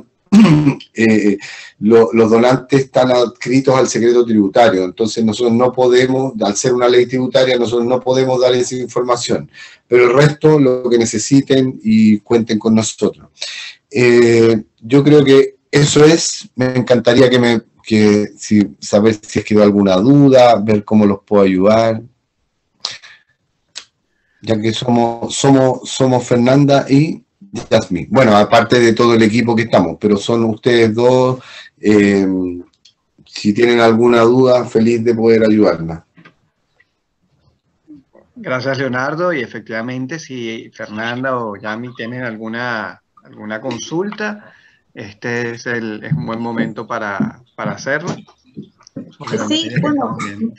los donantes están adscritos al secreto tributario, entonces nosotros no podemos, al ser una ley tributaria, nosotros no podemos dar esa información, pero el resto, lo que necesiten y cuenten con nosotros. Yo creo que eso es. Me encantaría saber si es que hay alguna duda, ver cómo los puedo ayudar, ya que somos Fernanda y Yasmín. Bueno, aparte de todo el equipo que estamos, pero son ustedes dos. Si tienen alguna duda, feliz de poder ayudarla. Gracias, Leonardo, y efectivamente si Fernanda o Yami tienen alguna consulta, este es un buen momento para hacerlo. Sí, bueno,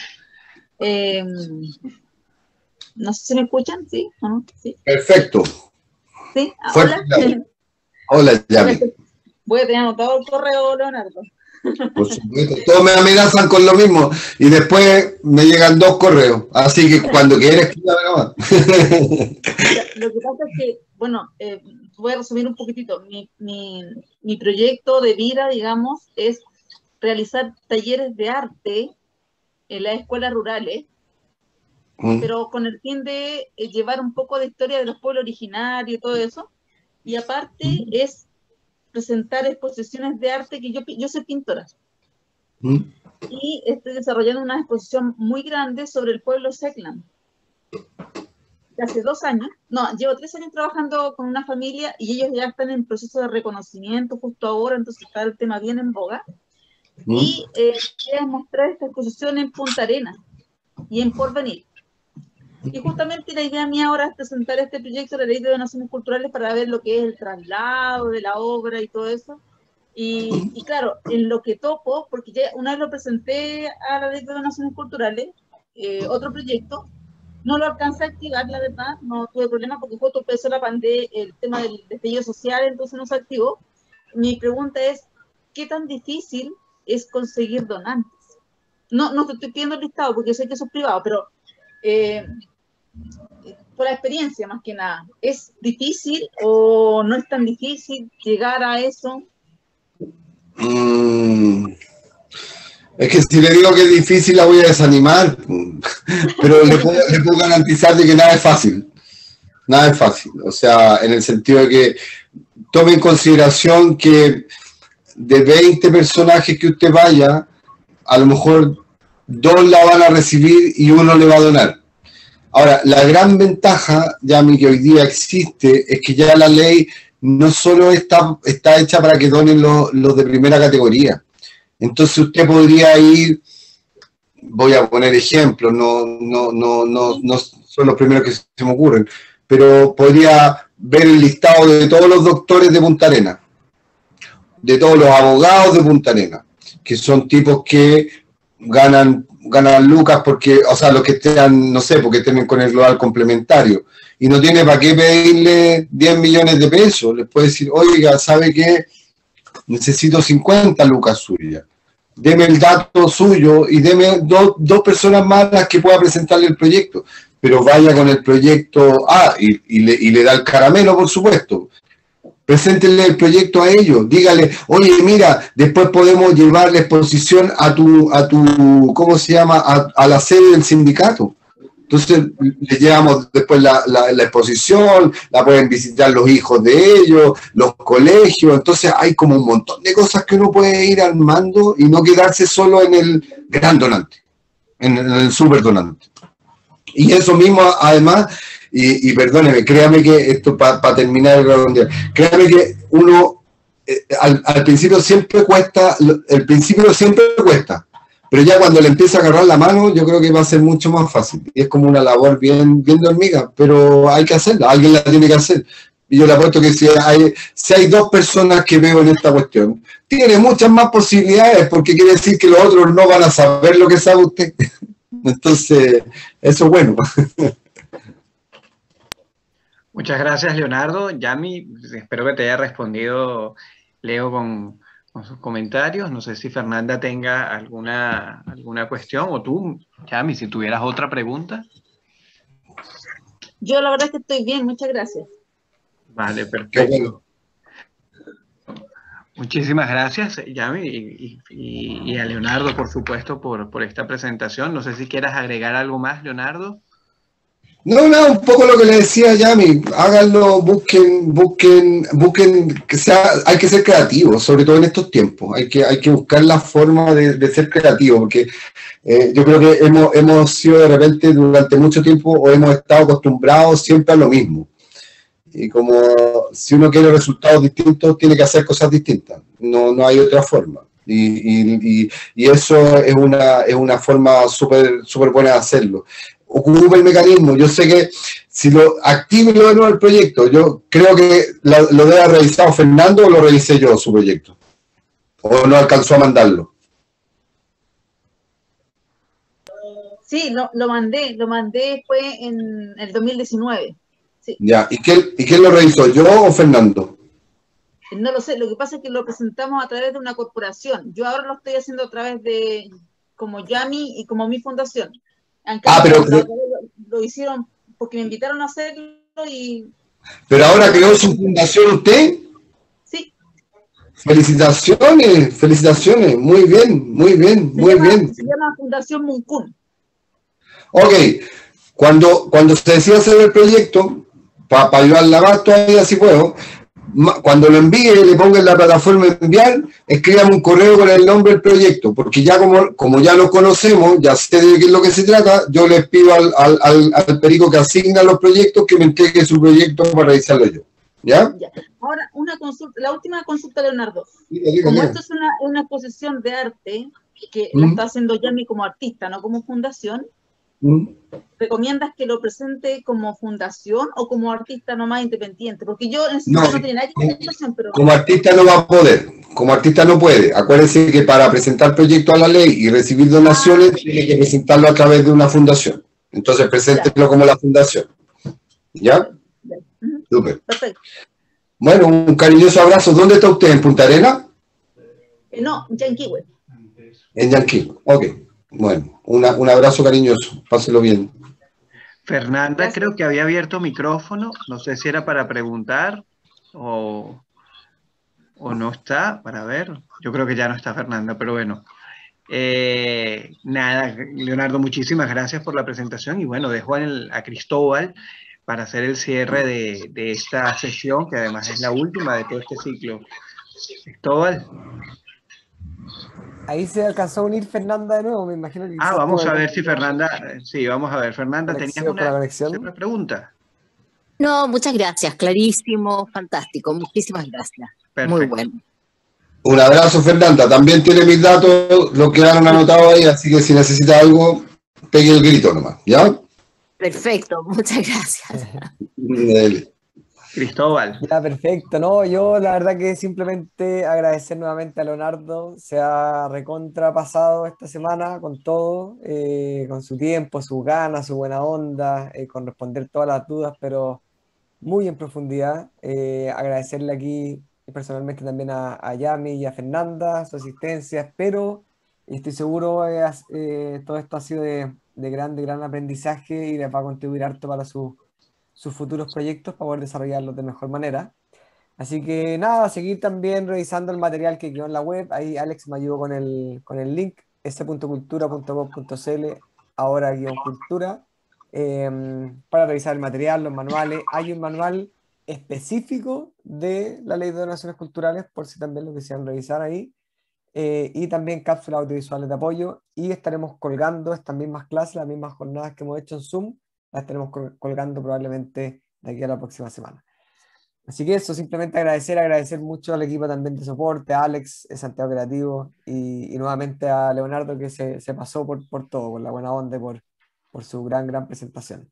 no sé si me escuchan, ¿sí? ¿No? ¿Sí? Perfecto. ¿Sí? Hola. Hola, Yami. Voy a tener anotado el correo, Leonardo. Por supuesto, todos me amenazan con lo mismo y después me llegan 2 correos, así que cuando quieras escríbame nomás. Lo que pasa es que, bueno, voy a resumir un poquitito. Mi proyecto de vida, digamos, es realizar talleres de arte en las escuelas rurales, pero con el fin de llevar un poco de historia de los pueblos originarios y todo eso, y aparte es presentar exposiciones de arte, que yo soy pintora. y estoy desarrollando una exposición muy grande sobre el pueblo Seclan. Hace 2 años, no, llevo 3 años trabajando con una familia y ellos ya están en proceso de reconocimiento justo ahora, entonces está el tema bien en boga. Y voy a mostrar esta exposición en Punta Arenas y en Porvenir. Y justamente la idea mía ahora es presentar este proyecto de la Ley de Donaciones Culturales para ver lo que es el traslado de la obra y todo eso. Y claro, en lo que topo, porque ya una vez lo presenté a la Ley de Donaciones Culturales, otro proyecto, no lo alcancé a activar, la verdad, no tuve problema porque justo empezó la pandemia, el tema del estallido social, entonces no se activó. Mi pregunta es, ¿qué tan difícil es conseguir donantes? No te estoy pidiendo el listado porque sé que eso es privado, pero por la experiencia más que nada, ¿es difícil o no es tan difícil llegar a eso? Es que si le digo que es difícil la voy a desanimar, pero le puedo garantizar de que nada es fácil. Nada es fácil. O sea, en el sentido de que tome en consideración que de 20 personajes que usted vaya, a lo mejor 2 la van a recibir y 1 le va a donar. Ahora, la gran ventaja, Yami, que hoy día existe, es que ya la ley no solo está hecha para que donen los de primera categoría. Entonces usted podría ir, voy a poner ejemplos, no son los primeros que se me ocurren, pero podría ver el listado de todos los doctores de Punta Arenas, de todos los abogados de Punta Arenas, que son tipos que ganan lucas porque, o sea, los que estén, no sé, porque estén con el global complementario, y no tiene para qué pedirle 10 millones de pesos, les puede decir, oiga, ¿sabe qué? Necesito 50 lucas suyas, deme el dato suyo y deme 2 personas más las que pueda presentarle el proyecto, pero vaya con el proyecto, y le da el caramelo, por supuesto. Preséntenle el proyecto a ellos, dígale, oye, mira, después podemos llevar la exposición a tu ¿cómo se llama? A la sede del sindicato. Entonces, le llevamos después la exposición, la pueden visitar los hijos de ellos, los colegios, entonces hay como un montón de cosas que uno puede ir armando y no quedarse solo en el gran donante, en el super donante. Y eso mismo, además, y perdóneme, créame que esto para terminar el redondear, créame que uno al principio siempre cuesta, pero ya cuando le empieza a agarrar la mano, yo creo que va a ser mucho más fácil. Y es como una labor bien de hormiga, pero hay que hacerla, alguien la tiene que hacer. Y yo le apuesto que si hay 2 personas que veo en esta cuestión, tiene muchas más posibilidades, porque quiere decir que los otros no van a saber lo que sabe usted. Entonces, eso es bueno. Muchas gracias, Leonardo. Yami, espero que te haya respondido Leo con sus comentarios. No sé si Fernanda tenga alguna cuestión, o tú, Yami, si tuvieras otra pregunta. Yo la verdad es que estoy bien, muchas gracias. Vale, perfecto. Muchísimas gracias, Yami, y a Leonardo, por supuesto, por esta presentación. No sé si quieras agregar algo más, Leonardo. No, un poco lo que le decía Yami, háganlo, busquen, que hay que ser creativos, sobre todo en estos tiempos, hay que buscar la forma de ser creativos, porque yo creo que hemos sido de repente durante mucho tiempo, o hemos estado acostumbrados siempre a lo mismo, y como si uno quiere resultados distintos, tiene que hacer cosas distintas, no hay otra forma, y eso es una forma súper buena de hacerlo. Ocupa el mecanismo. Yo sé que si lo active de nuevo el proyecto, yo creo que lo debe haber revisado Fernando, o lo revisé yo, su proyecto, o no alcanzó a mandarlo. Sí, lo mandé fue en el 2019. Sí. Ya, ¿y quién lo revisó, yo o Fernando? No lo sé, lo que pasa es que lo presentamos a través de una corporación. Yo ahora lo estoy haciendo a través de como Yami y como mi fundación. Pero lo hicieron porque me invitaron a hacerlo y... ¿Pero ahora creó su fundación usted? Sí. Felicitaciones, muy bien. Se llama Fundación Muncún. Ok, cuando se decida hacer el proyecto, para ayudarla más todavía si puedo, cuando lo envíe, le ponga en la plataforma enviar, escríbame un correo con el nombre del proyecto, porque ya como ya lo conocemos, ya sé de qué es lo que se trata, yo les pido al perico que asigna los proyectos que me entregue su proyecto para revisarlo yo. ¿Ya? Ya. Ahora, una consulta, la última consulta, Leonardo. Diga. Como esto es una exposición de arte que la está haciendo Yami como artista, no como fundación, ¿recomiendas que lo presente como fundación o como artista nomás independiente? Porque yo en ese sentido no tenía nada que ver con la fundación, pero... Como artista no va a poder, como artista no puede. Acuérdense que para presentar proyectos a la ley y recibir donaciones, tiene que presentarlo a través de una fundación. Entonces, preséntenlo como la fundación. ¿Ya? Súper. Perfecto. Bueno, un cariñoso abrazo. ¿Dónde está usted? ¿En Punta Arenas? No, Yanquihue. En Yanquihue. Ok. Bueno, un abrazo cariñoso. Páselo bien. Fernanda, Gracias. creo que había abierto micrófono. No sé si era para preguntar o no está. Para ver. Yo creo que ya no está Fernanda, pero bueno. Nada, Leonardo, muchísimas gracias por la presentación. Y bueno, dejo a Cristóbal para hacer el cierre de esta sesión, que además es la última de todo este ciclo. Cristóbal. Ahí se alcanzó a unir Fernanda de nuevo, me imagino que... Vamos a ver si Fernanda... Sí, vamos a ver. Fernanda, ¿tenías una pregunta? No, muchas gracias. Clarísimo, fantástico. Muchísimas gracias. Perfecto. Muy bueno. Un abrazo, Fernanda. También tiene mis datos, lo quedaron anotados ahí, así que si necesita algo, pegue el grito nomás, ¿ya? Perfecto, muchas gracias. Cristóbal. Ya, perfecto. No, yo la verdad que simplemente agradecer nuevamente a Leonardo. Se ha recontrapasado esta semana con todo, con su tiempo, sus ganas, su buena onda, con responder todas las dudas, pero muy en profundidad. Agradecerle aquí personalmente también a Yami y a Fernanda su asistencia. Espero, y estoy seguro, todo esto ha sido de gran aprendizaje y les va a contribuir harto para sus futuros proyectos para poder desarrollarlos de mejor manera. Así que nada, seguir también revisando el material que quedó en la web. Ahí Alex me ayudó con el link, s.cultura.gov.cl, ahora-cultura, para revisar el material, los manuales. Hay un manual específico de la Ley de Donaciones Culturales, por si también lo quisieran revisar ahí. Y también cápsulas audiovisuales de apoyo. Y estaremos colgando estas mismas clases, las mismas jornadas que hemos hecho en Zoom, las estaremos colgando probablemente de aquí a la próxima semana. Así que eso, simplemente agradecer mucho al equipo también de soporte, a Alex, Santiago Creativo, y nuevamente a Leonardo, que se pasó por todo, por la buena onda, por su gran presentación.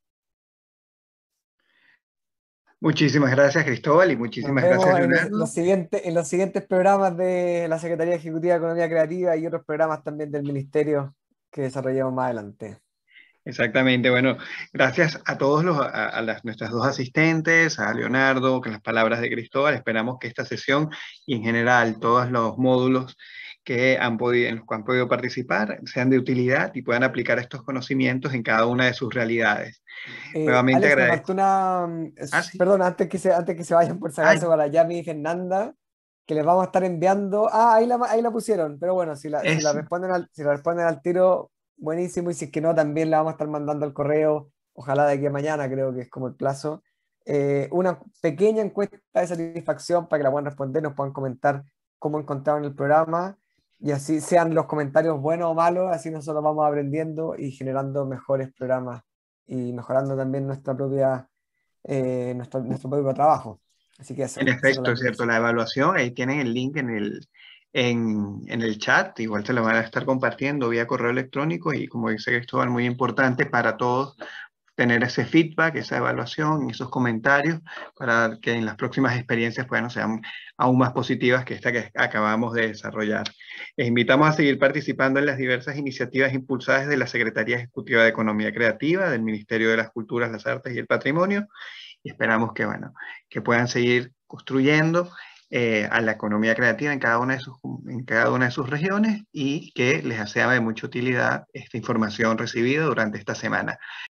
Muchísimas gracias, Cristóbal, y muchísimas gracias, Leonardo. En los siguientes programas de la Secretaría Ejecutiva de Economía Creativa y otros programas también del Ministerio que desarrollemos más adelante. Exactamente, bueno, gracias a todos nuestras dos asistentes, a Leonardo, con las palabras de Cristóbal. Esperamos que esta sesión y en general todos los módulos en los que han podido participar sean de utilidad y puedan aplicar estos conocimientos en cada una de sus realidades. Nuevamente Alex, me agradezco. faltó ¿Sí? Perdón, antes que se vayan por si acaso para Yami y Fernanda, que les vamos a estar enviando... ahí la pusieron, pero bueno, si la responden al tiro... Buenísimo, y si es que no, también la vamos a estar mandando al correo, ojalá de aquí a mañana, creo que es como el plazo. Una pequeña encuesta de satisfacción para que la puedan responder, nos puedan comentar cómo encontraron el programa, y así sean los comentarios buenos o malos, así nosotros vamos aprendiendo y generando mejores programas y mejorando también nuestro propio trabajo. Así que eso. En efecto, es cierto, la evaluación, ahí tienen el link en el chat, igual se lo van a estar compartiendo vía correo electrónico, y como dice Cristóbal, muy importante para todos tener ese feedback, esa evaluación y esos comentarios para que en las próximas experiencias sean aún más positivas que esta que acabamos de desarrollar. Les invitamos a seguir participando en las diversas iniciativas impulsadas de la Secretaría Ejecutiva de Economía Creativa, del Ministerio de las Culturas, las Artes y el Patrimonio, y esperamos que puedan seguir construyendo a la economía creativa en cada una de sus regiones, y que les sea de mucha utilidad esta información recibida durante esta semana.